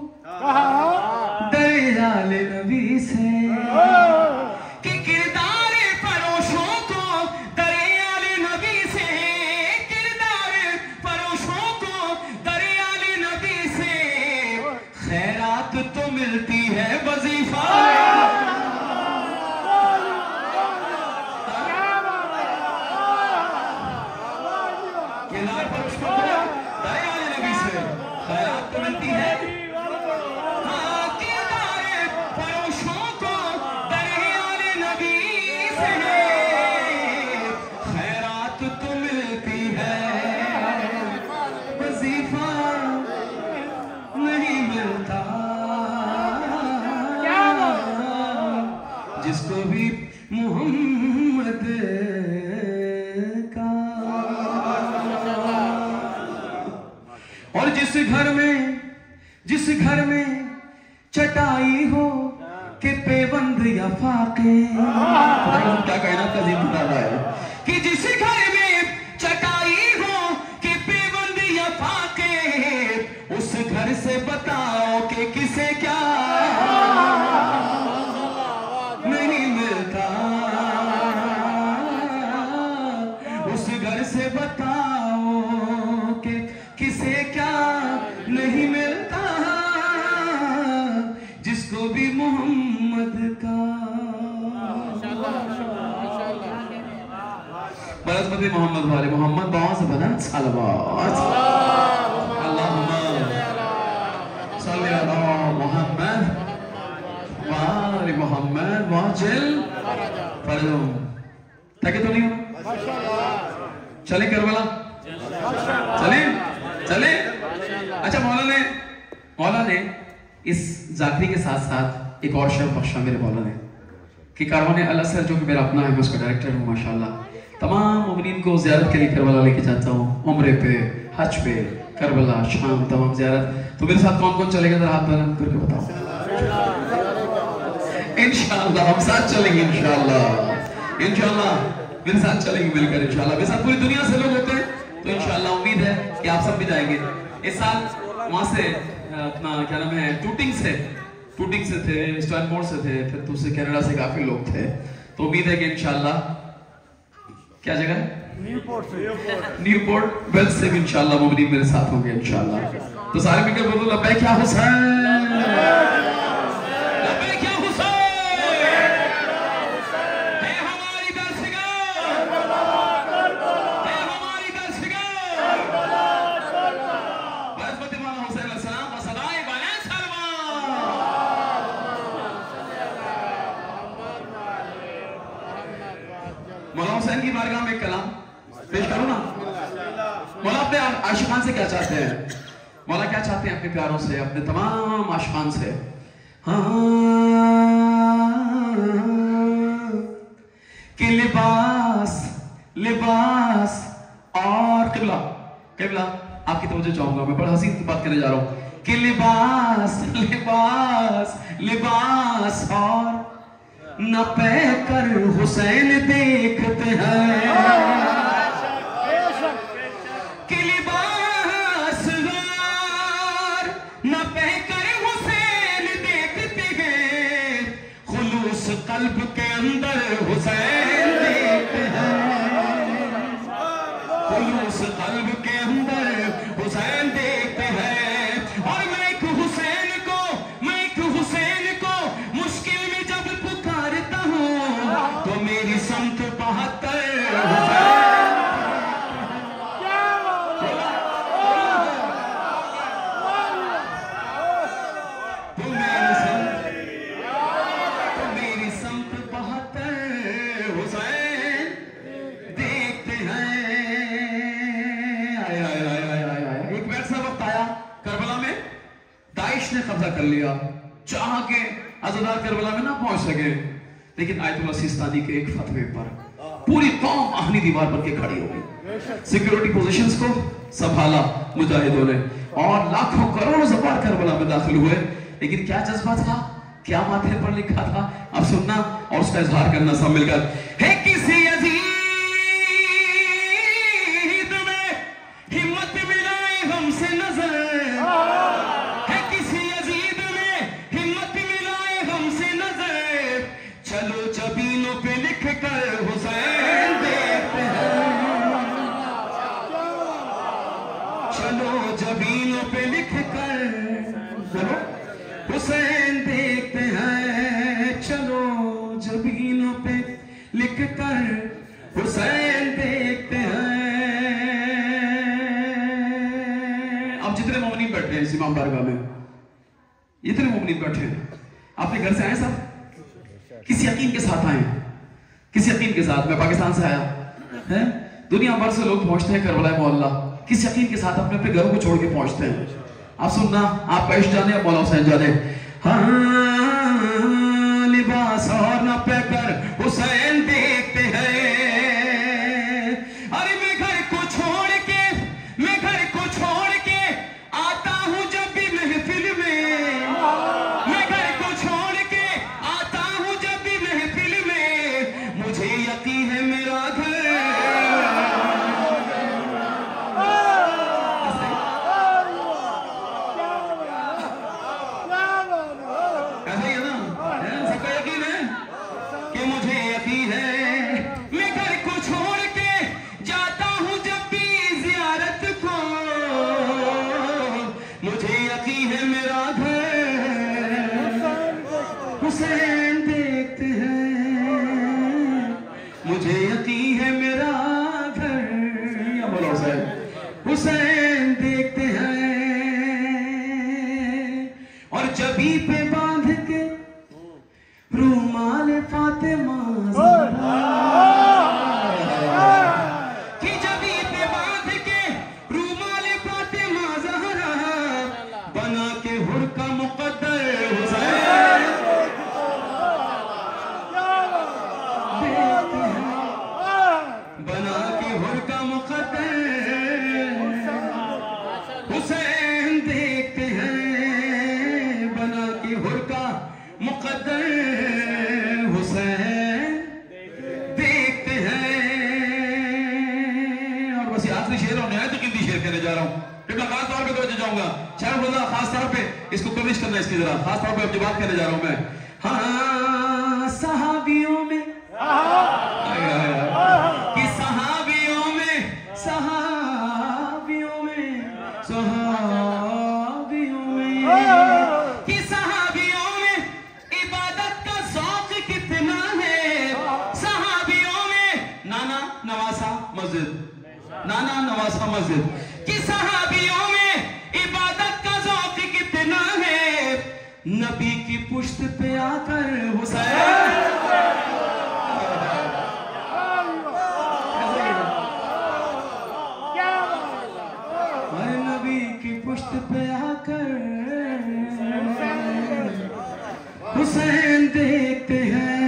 दयाल नबी से, कि किरदार फरोशों को दयाल नबी से, किरदार फरोशों को दयाल नबी से खैरात तो मिलती है वजीफा। किरदार फरोशों को दयाल नबी से खैरात तो मिलती है, हाँ किरदार फरोशों को दयाल नबी से खैरात तो मिलती है, वजीफा नहीं मिलता, जिसको भी मोहम्मद का। और जिस घर में जिस घर में चटाई हो के पेबंद या फाके, क्या कहना कजीम बताता है कि जिस घर में चटाई हो के पेबंद या फाके, उस घर से बताओ कि किसे क्या नहीं मिलता, उस घर से बताओ कि किसे क्या नहीं मिलता, जिसको भी मोहम्मद का। बरसमती मोहम्मद वाले मोहम्मद बाबा से बना सलवात। अल्लाहुम्मा सल्ली अला मोहम्मद व आले मोहम्मद वाजिल फरजुम। ताकि तो नहीं हो चले करबला, चले चले। अच्छा मौला ने मौला ने इस जाकरी के साथ साथ एक और शब्द बख्शा मेरे मौला ने कि कारवाने अल असर जो कि मेरा अपना है, मैं उसका डायरेक्टर हूँ माशाल्लाह। तमाम मुमिनीन को ज़ियारत के लिए करबला लेके जाता हूँ, उम्रे पे, हज पे, करबला, शाम, तमाम ज़ियारत। तो मेरे साथ कौन कौन चलेगा जरा हाथ बुलंद करके बताओ। इंशाअल्लाह हम साथ चलेंगे, इंशाअल्लाह इंशाअल्लाह मेरे साथ चलेंगे मिलकर इंशाअल्लाह। मेरे साथ पूरी दुनिया से लोग होते हैं तो इंशाअल्लाह उम्मीद है कि आप सब भी जाएंगे। इस साल वहाँ से अपना क्या नाम है टूटिंग से टूटिंग से थे, स्टैनफोर्ड से थे, फिर दूसरे कनाडा से काफी लोग थे। तो उम्मीद है कि इंशाअल्लाह क्या जगह न्यूपोर्ट से न्यूपोर्ट वेल्स से भी इंशाअल्लाह मोमिनीन मेरे साथ होंगे इंशाअल्लाह। तो सारे मिलकर बोलो लब्बैक या हुसैन, लब्बैक या हुसैन, है हमारी दस्तगाह, है हमारी दस्तगाह। बरसमती मौला हुसैन अलैहिस्सलाम व सदाए बने सलवात। मौला हुसैन की बारगाह में कलाम पेश करो ना। मौला अपने आशिकान से क्या चाहते हैं? मौला क्या चाहते हैं अपने प्यारों से, अपने तमाम आशिकान से? हाँ कि लिबास लिबास और किबला किबला आपकी तवज्जो चाहूंगा, मैं बड़ा हसीन की बात करने जा रहा हूँ कि लिबास लिबास लिबास और न पह कर हुसैन देखते हैं, कल्ब के अंदर हुसैन देखते हैं, कोई उस कल्ब के अंदर हुसैन देखते हैं। और मैं एक हुसैन को मैं एक हुसैन को मुश्किल में जब पुकारता हूँ तो मेरी समत बहत्तर ने कब्जा कर लिया, चाह के अज़दार करबला में ना पहुंच सके, लेकिन आयतुल्लाह सिस्तानी के एक फतवे पर पूरी कौम आहनी दीवार पर के खड़ी हो गई। सिक्योरिटी पोजीशंस को संभाला मुजाहिदों ने और लाखों करोड़ों ज़बार करबला में दाखिल हुए, लेकिन क्या जज्बा था, क्या माथे पर लिखा था, अब सुनना और उसका इजहार करना सब मिलकर। है किसी अजीज में हिम्मत मिलाए हमसे नजर, चलो जबीनों पे लिख कर हुसैन देखते हैं, चलो जबीनों पे लिख कर हुसैन देखते हैं, चलो जबीनों पे लिख कर हुसैन देखते हैं। अब जितने मोमिनीन बैठे हैं इमाम बारगाह में, इतने मोमिनीन बैठे हैं, अपने घर से आए सब, किसी यकीन के साथ आए, किसी यकीन के साथ। मैं पाकिस्तान से आया है, दुनिया भर से लोग पहुंचते हैं करबला मोहल्ला, किस यकीन के साथ अपने अपने घरों को छोड़ के पहुंचते हैं। आप सुनना, आप पेश जाने, मौला हुसैन जाने। हाँ लिबास और न पहकर हुसैन देखते हैं, अरे मैं घर को छोड़ के मैं घर को छोड़ के आता हूं जब भी महफिल में, मैं घर को छोड़ के आता हूं जब भी महफिल में, मुझे यकीन है मेरा घर। ऐसा ही है ना, सबका यकीन है कि मुझे यकीन है, मैं घर को छोड़ के जाता हूं जब भी जियारत को, मुझे यकीन है मेरा घर हुसैन देखते हैं, मुझे यकीन है मेरा घर, या बोलो हुसैन हुसैन देखते हैं। और जबी पे बांध के रूमाल फातिमा कि जबी पे बांध के रूमाल फातिमा ज़हरा, बना के हुर का मुक़द्दर हुसैन देखते हैं, बना के हुर का मुक़द्दर हुसैन देखते हैं, बना के हुर का मुक़द्दर हुसैन देखते हैं। और बस ये आखिरी शेर और नहायत कीमती शेर कहने जा रहा हूँ, मैं खास तौर पे तवज्जो जाऊंगा, शायद बोला खास तौर पे इसको कमिश करना, इसकी जरा खास तौर पे अब जवाब कहने जा रहा हूँ मैं। हाँ सहाबियों में कि सहाबियों में सहाबियों में सहाबियों में कि सहाबियों में इबादत का शौक कितना है, सहाबियों में नाना नवासा मस्जिद, नाना नवासा मस्जिद कि सहाबियों में इबादत का शौक कितना है, नबी की पुश्त पे आकर हुसैन नबी की पुश्त पे आकर हुसैन देखते हैं।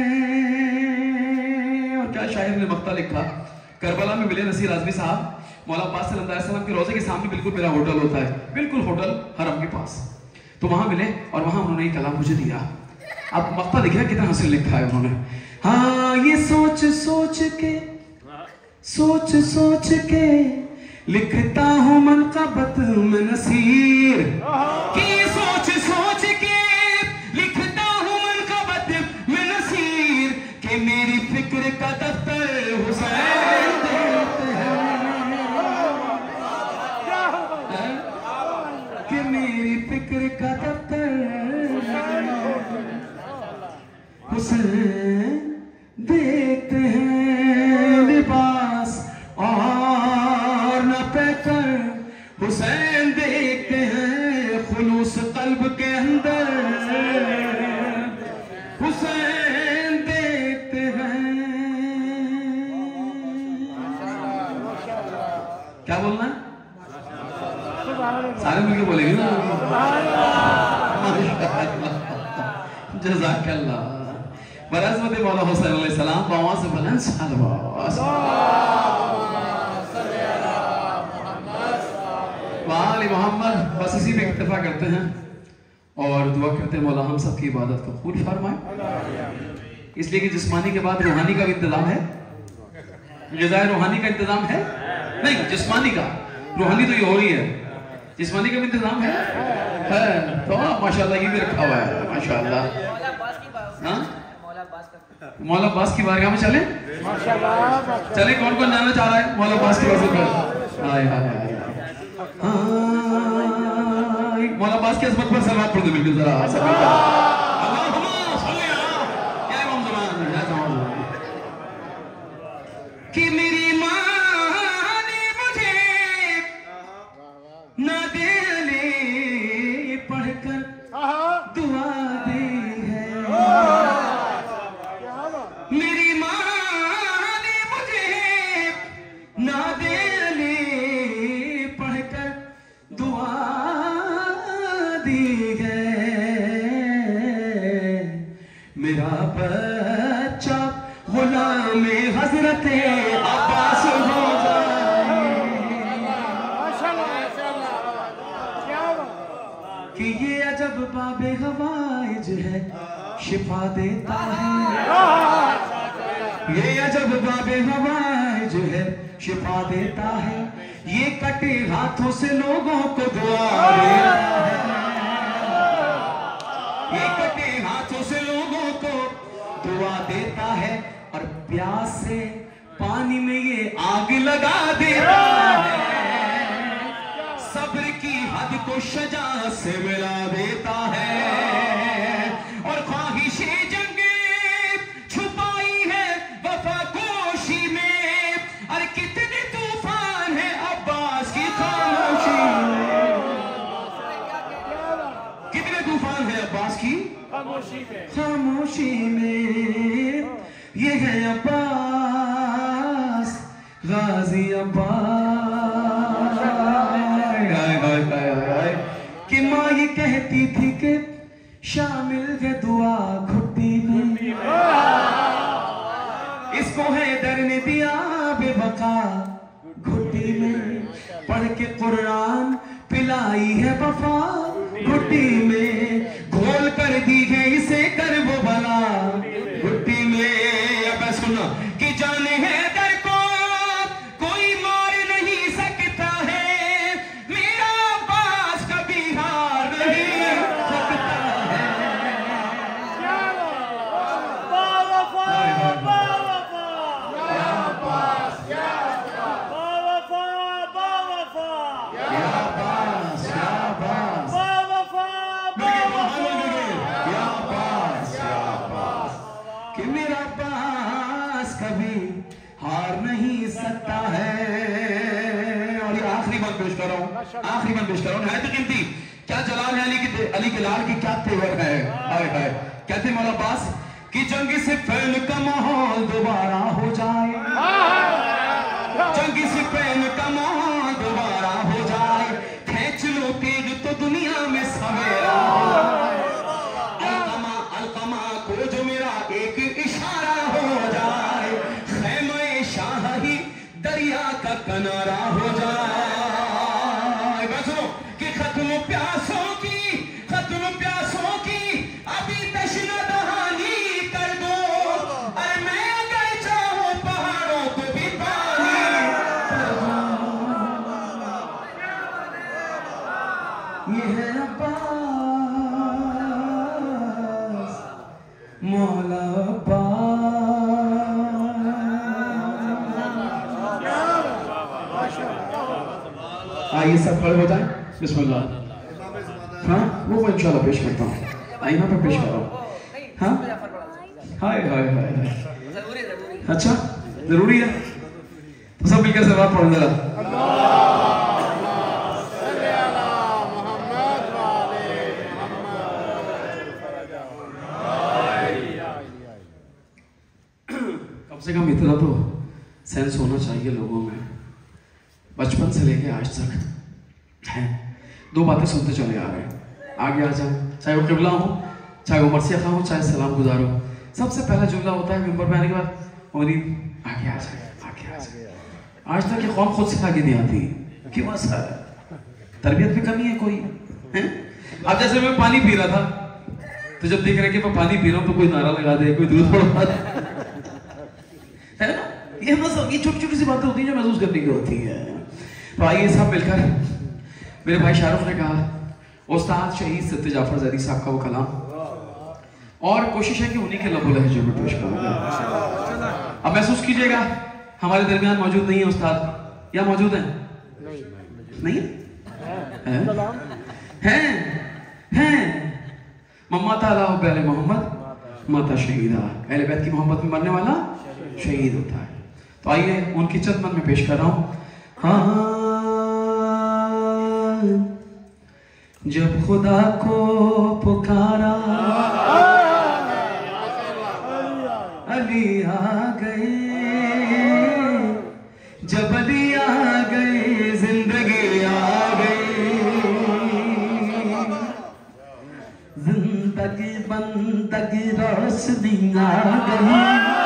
और क्या शायर ने मक्ता लिखा, करबला में मिले नसीर आज़मी साहब, मौला अब्बास सल्लल्लाहु के रोजे के सामने बिल्कुल मेरा होटल होता है, बिल्कुल होटल हरम के पास, तो वहां मिले और वहां उन्होंने कलाम मुझे दिया। अब मक्ता देखिए कितना हसीन लिखा है उन्होंने। हाँ ये सोच सोच के सोच सोच के लिखता हूँ मनक़बत में नसीर, कि सोच सोच के लिखता हूँ मनक़बत में नसीर, का दफ्तर हुसैन देखते हैं लिबास और न पैकर हुसैन देखते हैं खुलूस कल्ब के अंदर हुसैन देखते हैं। क्या बोलना है? सारे मिलके बोलेंगे ना। जज़ाकल्लाह। बरअज़मत मौला हुसैन अलैहिस्सलाम बावा से बुलंद सलवात वाले मोहम्मद। बस इसी में इक्तफा करते हैं और दुआ करते हैं मौला हम सब की इबादत को कबूल फरमाए, इसलिए कि जिस्मानी के बाद रूहानी का भी इंतजाम है। ग़िज़ाए रूहानी का इंतजाम है नहीं, जिस्मानी का। रूहानी तो ये हो रही है, जिस्मानी का भी इंतजाम है, है। तो माशाल्लाह ये भी रखा हुआ है माशाल्लाह। हाँ मौला अब्बास की बारगाह में चले चले। कौन कौन जाना चाह रहा है मौला अब्बास की बारगाह में? हाय हाय हाय मौला अब्बास की अज़मत पर सलावत पढ़ दो बिल्कुल जरा। कि मेरी माँ ने मुझे ना दिले पढ़कर दुआ दी है। मेरी माँ ने मुझे ना दिले पढ़कर दुआ दी है। मेरा बच्चा गुलाम हज़रत अब्बास हो जाए कि ये अजब बाबे हवाइज है शिफा देता है। ये अजब बाबे हवाइज है शिफा देता है। ये कटे हाथों से लोगों को दुआ देता है। ये कटे हाथों से लोगों को दुआ देता है और प्यास से पानी में ये आग लगा देता है। सब्र की हद को शजा से मिला देता है और ख्वाहिशे जंग छुपाई है वफा कोशी में। अरे कितने तूफान है अब्बास की खामोशी में। कितने तूफान है अब्बास की खामोशी में। ये है अब्बास गाजी अब्बास। कि माँ ये कहती थी कि शामिल है दुआ घुट्टी में। इसको हैदर ने दिया बेवफा घुट्टी में। पढ़ के कुरान पिलाई है वफा घुट्टी में। घोल कर दी है इसे कर वो भला घुट्टी में। अब सुनो कि जाने है दर को कोई मार नहीं सकता है। मेरा अब्बास कभी हार नहीं सकता है। कि मेरा अब्बास कभी हार नहीं सकता है। और ये आखिरी बात पेश कर रहा हूँ, आखिरी बात पेश कर रहा हूँ। है तो कीमती, क्या जलाल है अली की, अली के लाल की क्या तेवर है। हाय हाय कहते मौला अब्बास कि जंग से फैल का माहौल दोबारा हो जाए। जंग से फैल का माहौल दोबारा हो जाए। खींच लो तेज तो दुनिया में सवेरा हो। अलकमा अलकमा को जो मेरा एक इशारा हो जाए। खैमे शाही दरिया का किनारा हो जाए। बस सुनो कि खत्म प्यासों की, खत्म प्यासों की अभी तशना दहानी कर दो। अरे मैं अगर चाहूं पहाड़ों को भी पानी कर दो। ये है अब्बास मौला आइए सब खड़े हो जाए। बिस्मिल्लाह। हाँ वो मैं इंशाल्लाह पेश करता हूँ, आईना पे पेश कर रहा हूँ। हाँ हाय हाय हाय हाय, अच्छा जरूरी है तो सब मिलकर सवाब पढ़ जरा। कम से कम इतना तो सेंस होना चाहिए लोगों में, बचपन से लेके आज तक है दो बातें सुनते चले आ रहे हैं। आगे आ जाए, चाहे वो किबला हो, चाहे वो मरसिया खां हो, चाहे सलाम गुजार हो, सबसे पहला जुमला होता है मिंबर पे आने के बाद, मोदी आगे आ जाए, आगे आ जाए। आज तक ये कौम खुद से आगे नहीं आती, क्यों ऐसा है? तरबियत में कमी है कोई है? अब जैसे मैं पानी पी रहा था तो जब देख रहे कि मैं पानी पी रहा हूँ तो कोई नारा लगा दे, कोई दूध पड़वा दे, है ना? ये मतलब ये छोटी छोटी सी बातें होती हैं जो महसूस करने की होती है। तो आइए सब मिलकर, मेरे भाई शाहरुख ने कहा उस्ताद शहीद सत्य जाफर ज़ैदी साहब का वो कलाम, और कोशिश है कि उन्हीं के लबो लहजे में पेश करूंगा। अब महसूस कीजिएगा हमारे दरमियान मौजूद नहीं है उस्ताद, या मौजूद हैं? नहीं है? हैं हैं मम्मा ताला बैले मोहम्मद माता शहीदा, अहले बैत की मोहब्बत में मरने वाला शहीद होता है। तो आइए उनकी चंद मन में पेश कर रहा हूं। हाँ जब खुदा को पुकारा अली आ गए, जब अली आ गए जिंदगी आ गई, जिंदगी बंदगी रोशनी आ गई,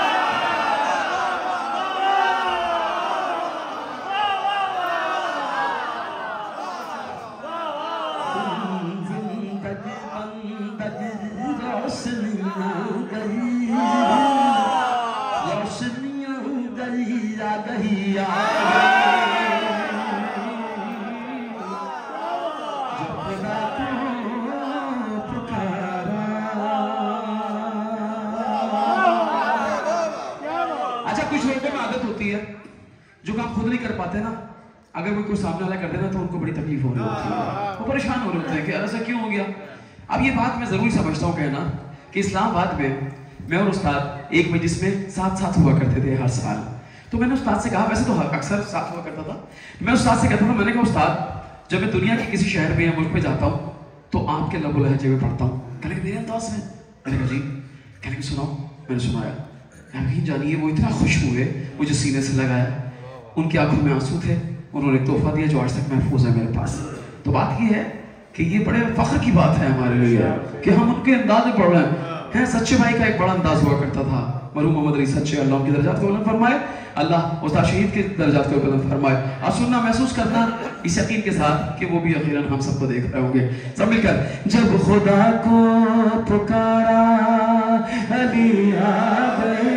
जो काम खुद नहीं कर पाते ना, अगर वो कोई सामने वाला कर देना तो उनको बड़ी तकलीफ हो रही होती है, वो परेशान हो रहे होते हैं कि ऐसा क्यों हो गया। अब ये बात मैं जरूरी समझता हूँ कहना कि इस्लामाबाद में मैं और उस्ताद एक मजलिस में साथ साथ हुआ करते थे हर साल। तो मैंने उस्ताद से कहा, वैसे तो अक्सर साथ हुआ करता था, मैं उस्ताद से कहता था, मैंने कहा उस्ताद जब मैं दुनिया के किसी शहर में या मुल्क में जाता हूँ तो आपके लबो लहजे में पढ़ता हूँ। कहने के मेरे अंदाज में, मैंने कहा जी, कहने के सुनाओ। मैंने सुनाया, यकीन जानिए वो इतना खुश हुए, मुझे सीने से लगाया, उनकी आंखों में आंसू थे, उन्होंने तोहफा दिया जो आज तक महफूज है मेरे पास। तो बात ये है कि ये बड़े फख्र की बात है हमारे लिए कि हम उनके अंदाज में पढ़ रहे हैं। हैं सच्चे भाई का एक बड़ा अंदाज हुआ करता था, मरहूम मोहम्मद अली सच्चे, अल्लाह उनकी दर्जात को बुलंद फरमाए, अल्लाह उस्ताद शहीद के दर्जात को बुलंद फरमाए। आप सुनना, महसूस करना इस यकीन के साथ कि वो भी अखीरन हम सबको देख रहे होंगे। सब मिलकर, जब खुदा को पुकारा अली आ गए,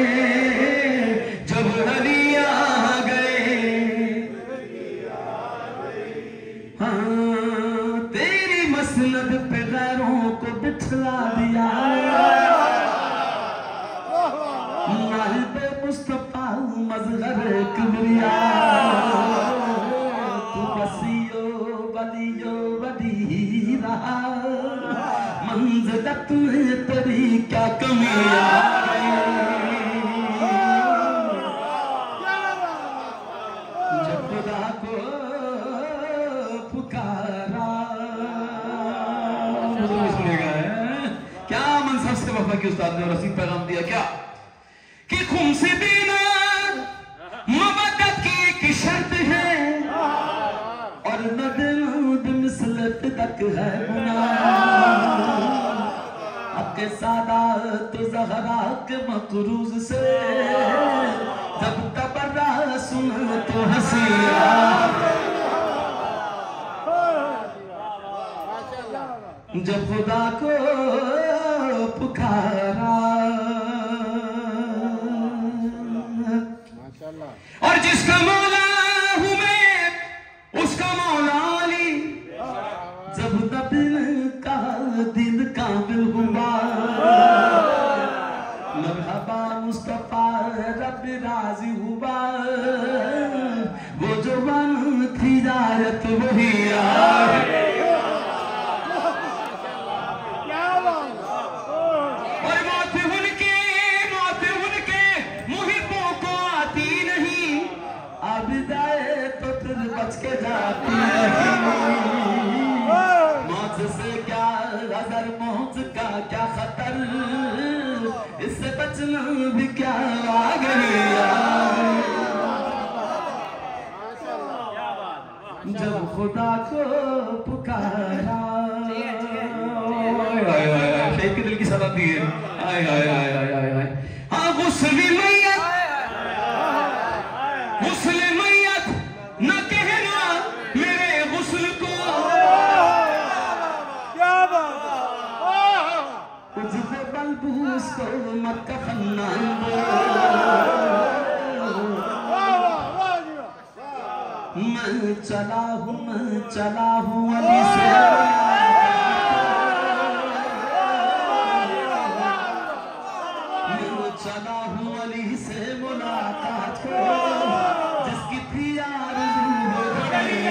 जब अली आ गए, हाँ तेरी मसनद पे गैरों को बिठला दिया, मुस्तफा मज़हर किबरिया, तू बसियो वलियो वली रहा, मंज़िलत में तेरी क्या कमी आ गई। जब खुदा को पुकारा, क्या मनसब से वफा की उस्ताद ने रसीद पैगाम दिया क्या कि खुम से देना मबद्दत की एक शर्त है, और नदरूद मिसलत तक है गुनाह, अके सादात ज़हरा के मकरूज से जब तबर्रा सुन तो हंसिया, जब खुदा को पुकारा, और जिसका मौला हूँ मैं उसका मौला अली, जब दिल का दिल काबिल हुआ, मरहबा मुस्तफा रब राजी हुआ, वो जो बन थी जायत वही आ, बच के जाती नहीं, मौत से क्या अगर मौत का क्या खतर, इससे बचना भी क्या आ गया। जब खुदा को पुकारा, शेख के दिल की सदा दी है। आय आय आय आय आय आय हाँ गुस्ली मैयत, गुस्ली मैयत न कहना मेरे गुस्ल को, क्या बात, तुझे बलबूस को मत कफना, मैं चला हूँ मैं चला हूँ अली से, मैं चला हूँ अली से मुलाकात को, जिसकी थी आरज़ू बड़ी।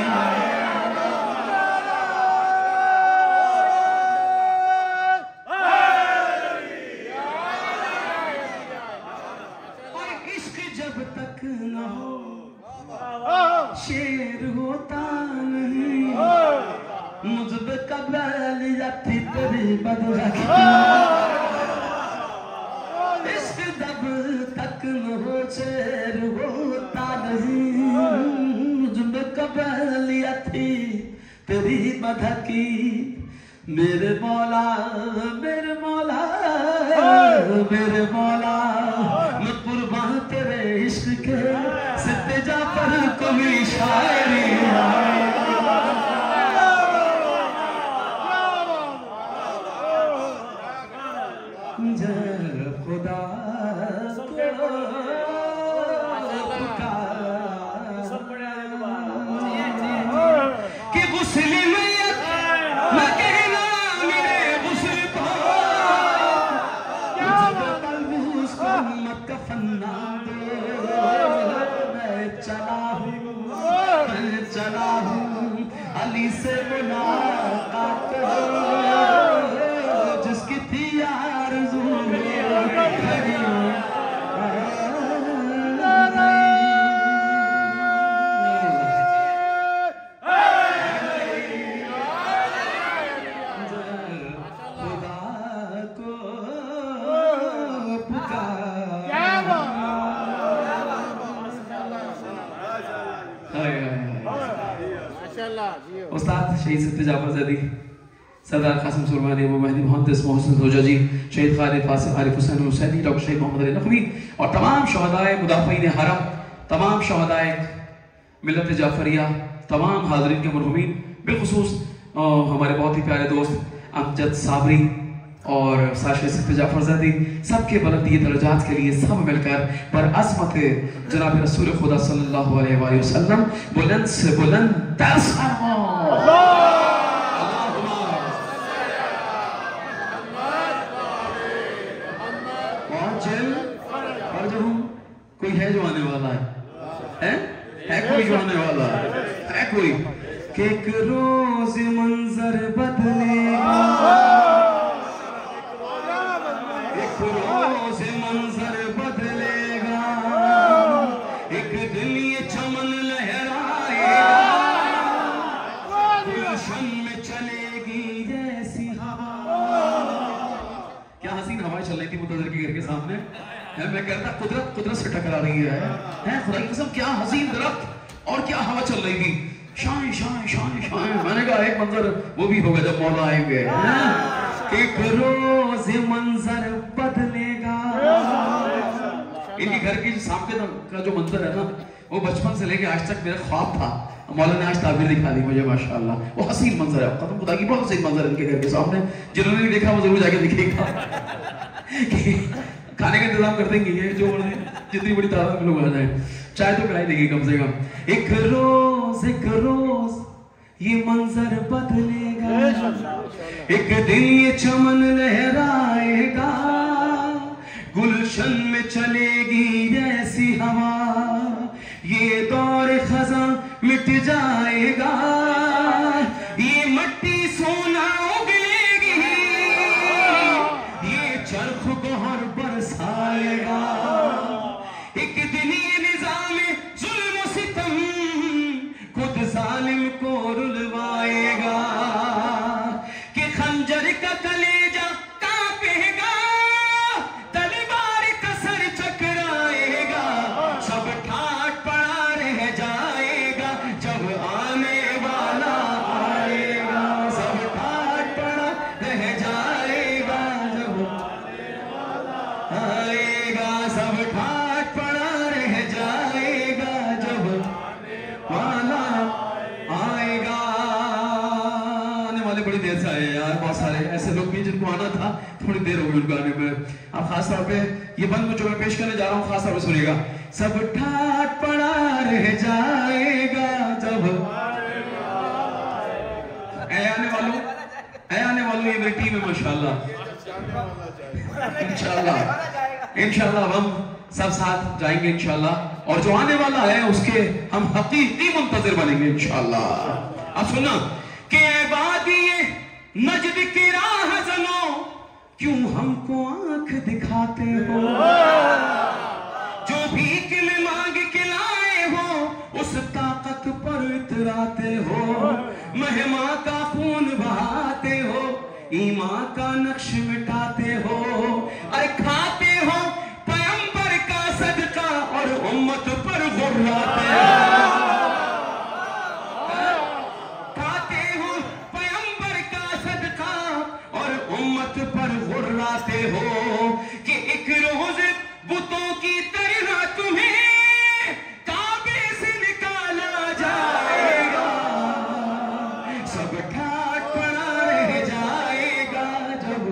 और इश्क जब तक न हो शेर होता नहीं, मुझ पे कबलियत तेरी बदरखी, इश्क जब तक न हो शेर होता नहीं, मुझ पे कबलियत तेरी बदरखी। मेरे मौला मेरे मौला मेरे मौला, मैं कुर्बान तेरे इश्क के, सिद्दे जाफर को भी शायरी जब खुदा कि गुस्ली मैयत न कहना मेरे गुस्ल को, बलबूस को मत कफना दे, मैं चला हूँ मैं चला हूँ अली से मुलाकात, जिसकी थी आरज़ू बड़ी। उस्ताद शहीद सिद्दे जाफर ज़ैदी, सरदार कासिम सुरवानी, अबू मेहदी मुहद्दिस मोहसिन रोजा जी, शहीद खालिद फासिल आरिफ हुसैन हुसैनी, डॉक्टर शहीद मोहम्मद अली नकवी और तमाम शहदाए मुदाफ़िईन हरम, तमाम शहदाए मिल्लत जाफरिया, तमाम हाज़रीन के मरहूमीन, बिलखुसूस हमारे बहुत ही प्यारे दोस्त अमजद साबरी और शहीद सिद्दे जाफर ज़ैदी, सबके बुलंदी दर्जात के लिए सब मिलकर पर अज़मत जनाब रसूल खुदा सल्लल्लाहु अलैहि वसल्लम बुलंद से बुलंद दर्स कोई है जो आने वाला है, है, है कोई जो आने वाला है, है कोई कि एक रोज मंजर बदलेगा, एक रोज मंजर बदलेगा, एक दिन ये चमन लहराएगा, गुलशन में चलेगी जैसी हवा। क्या हसीन हवाएं चल रही थी मुंतज़िर के घर के सामने, है मैं कहता कुदरत कुदरत से टकरा रही है, है खुदा की कसम क्या हसीन दरख्त और क्या हवा चल रही थी, शान शान शान शान। मैंने कहा एक मंजर वो भी होगा जब मौला आएंगे, एक रोज मंजर बदलेगा। इनके घर की सामने का जो मंजर है ना, वो बचपन से लेके आज तक मेरा ख्वाब था, मौला ने आज ताबीर दिखा दी मुझे माशाअल्लाह। वो हसीन मंजर है, कसम खुदा की बहुत हसीन मंजर है इनके घर के सामने, जिन्होंने नहीं देखा वो जरूर जाके दिखेगा। खाने का इंतजाम कर देंगे ये जो जितनी बड़ी तादाद में लोग आ जाए, चाय तो पिलाई देंगे कम से कम। एक रोज एक रोज ये मंजर बदलेगा, एक दिन ये चमन लहराएगा, गुलशन में चलेगी जैसी हवा, ये दौर खज़ां मिट जाएगा, ये मट्टी सोना उगलेगी, ये चरख गोहर बरसाएगा, एक दिन ये निज़ाम जुल्म सितम खुद बहुत सारे ऐसे लोग भी जिनको आना था, थोड़ी देर हो गई उनको आने में। अब खास तौर पे ये बंद जो मैं पेश करने जा रहा हूँ खास तौर पे सुनिएगा। सब ठाट पड़ा रह जाएगा जब ऐ आने वालों ऐ आने वालों ये मेरी टीम है माशाल्लाह। इंशाल्लाह इंशाल्लाह हम सब साथ जाएंगे इंशाल्लाह, और जो आने वाला है उसके हम हकीकी मुंतजिर बनेंगे इंशाल्लाह। अब सुनना कि बादी ये नजद की राह जनो, क्यों हमको आंख दिखाते हो, जो भीख में मांग के लाए हो उस ताकत पर इतराते हो, महिमा का खून बहाते हो, ईमान का नक्श मिटाते हो, अरे खाते हो पैगंबर का सदका और उम्मत पर गुर्राते हो, खाते हो पैगंबर का सदका और उम्मत पर गुर्राते हो, कि एक रोज बुतों की तरह तुम्हें काबे से निकाला जाएगा, सब ठाट पड़ा रह जाएगा जब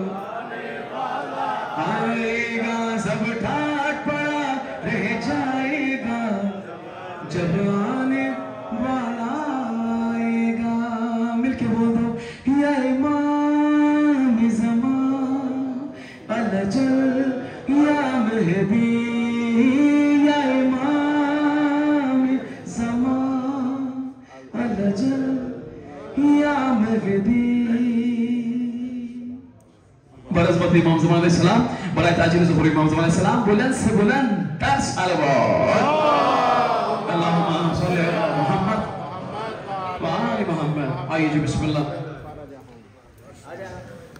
आएगा, सब ठाट पड़ा रह जाएगा जब आने वाला आएगा। मिलके बोल दो, या इमाम ज़मान अलजल या महदी, या इमाम ज़मान अलजल या महदी। बरज़बत इमाम ज़मान अलैहिस्सलाम, बड़ा ताजीर ज़ुहूर इमाम ज़मान अलैहिस्सलाम, बुलंद से बुलंद दर सलावत। अल्लाहुम्मा सल्ली अला मुहम्मद व आले मुहम्मद। आइए जी बिस्मिल्लाह।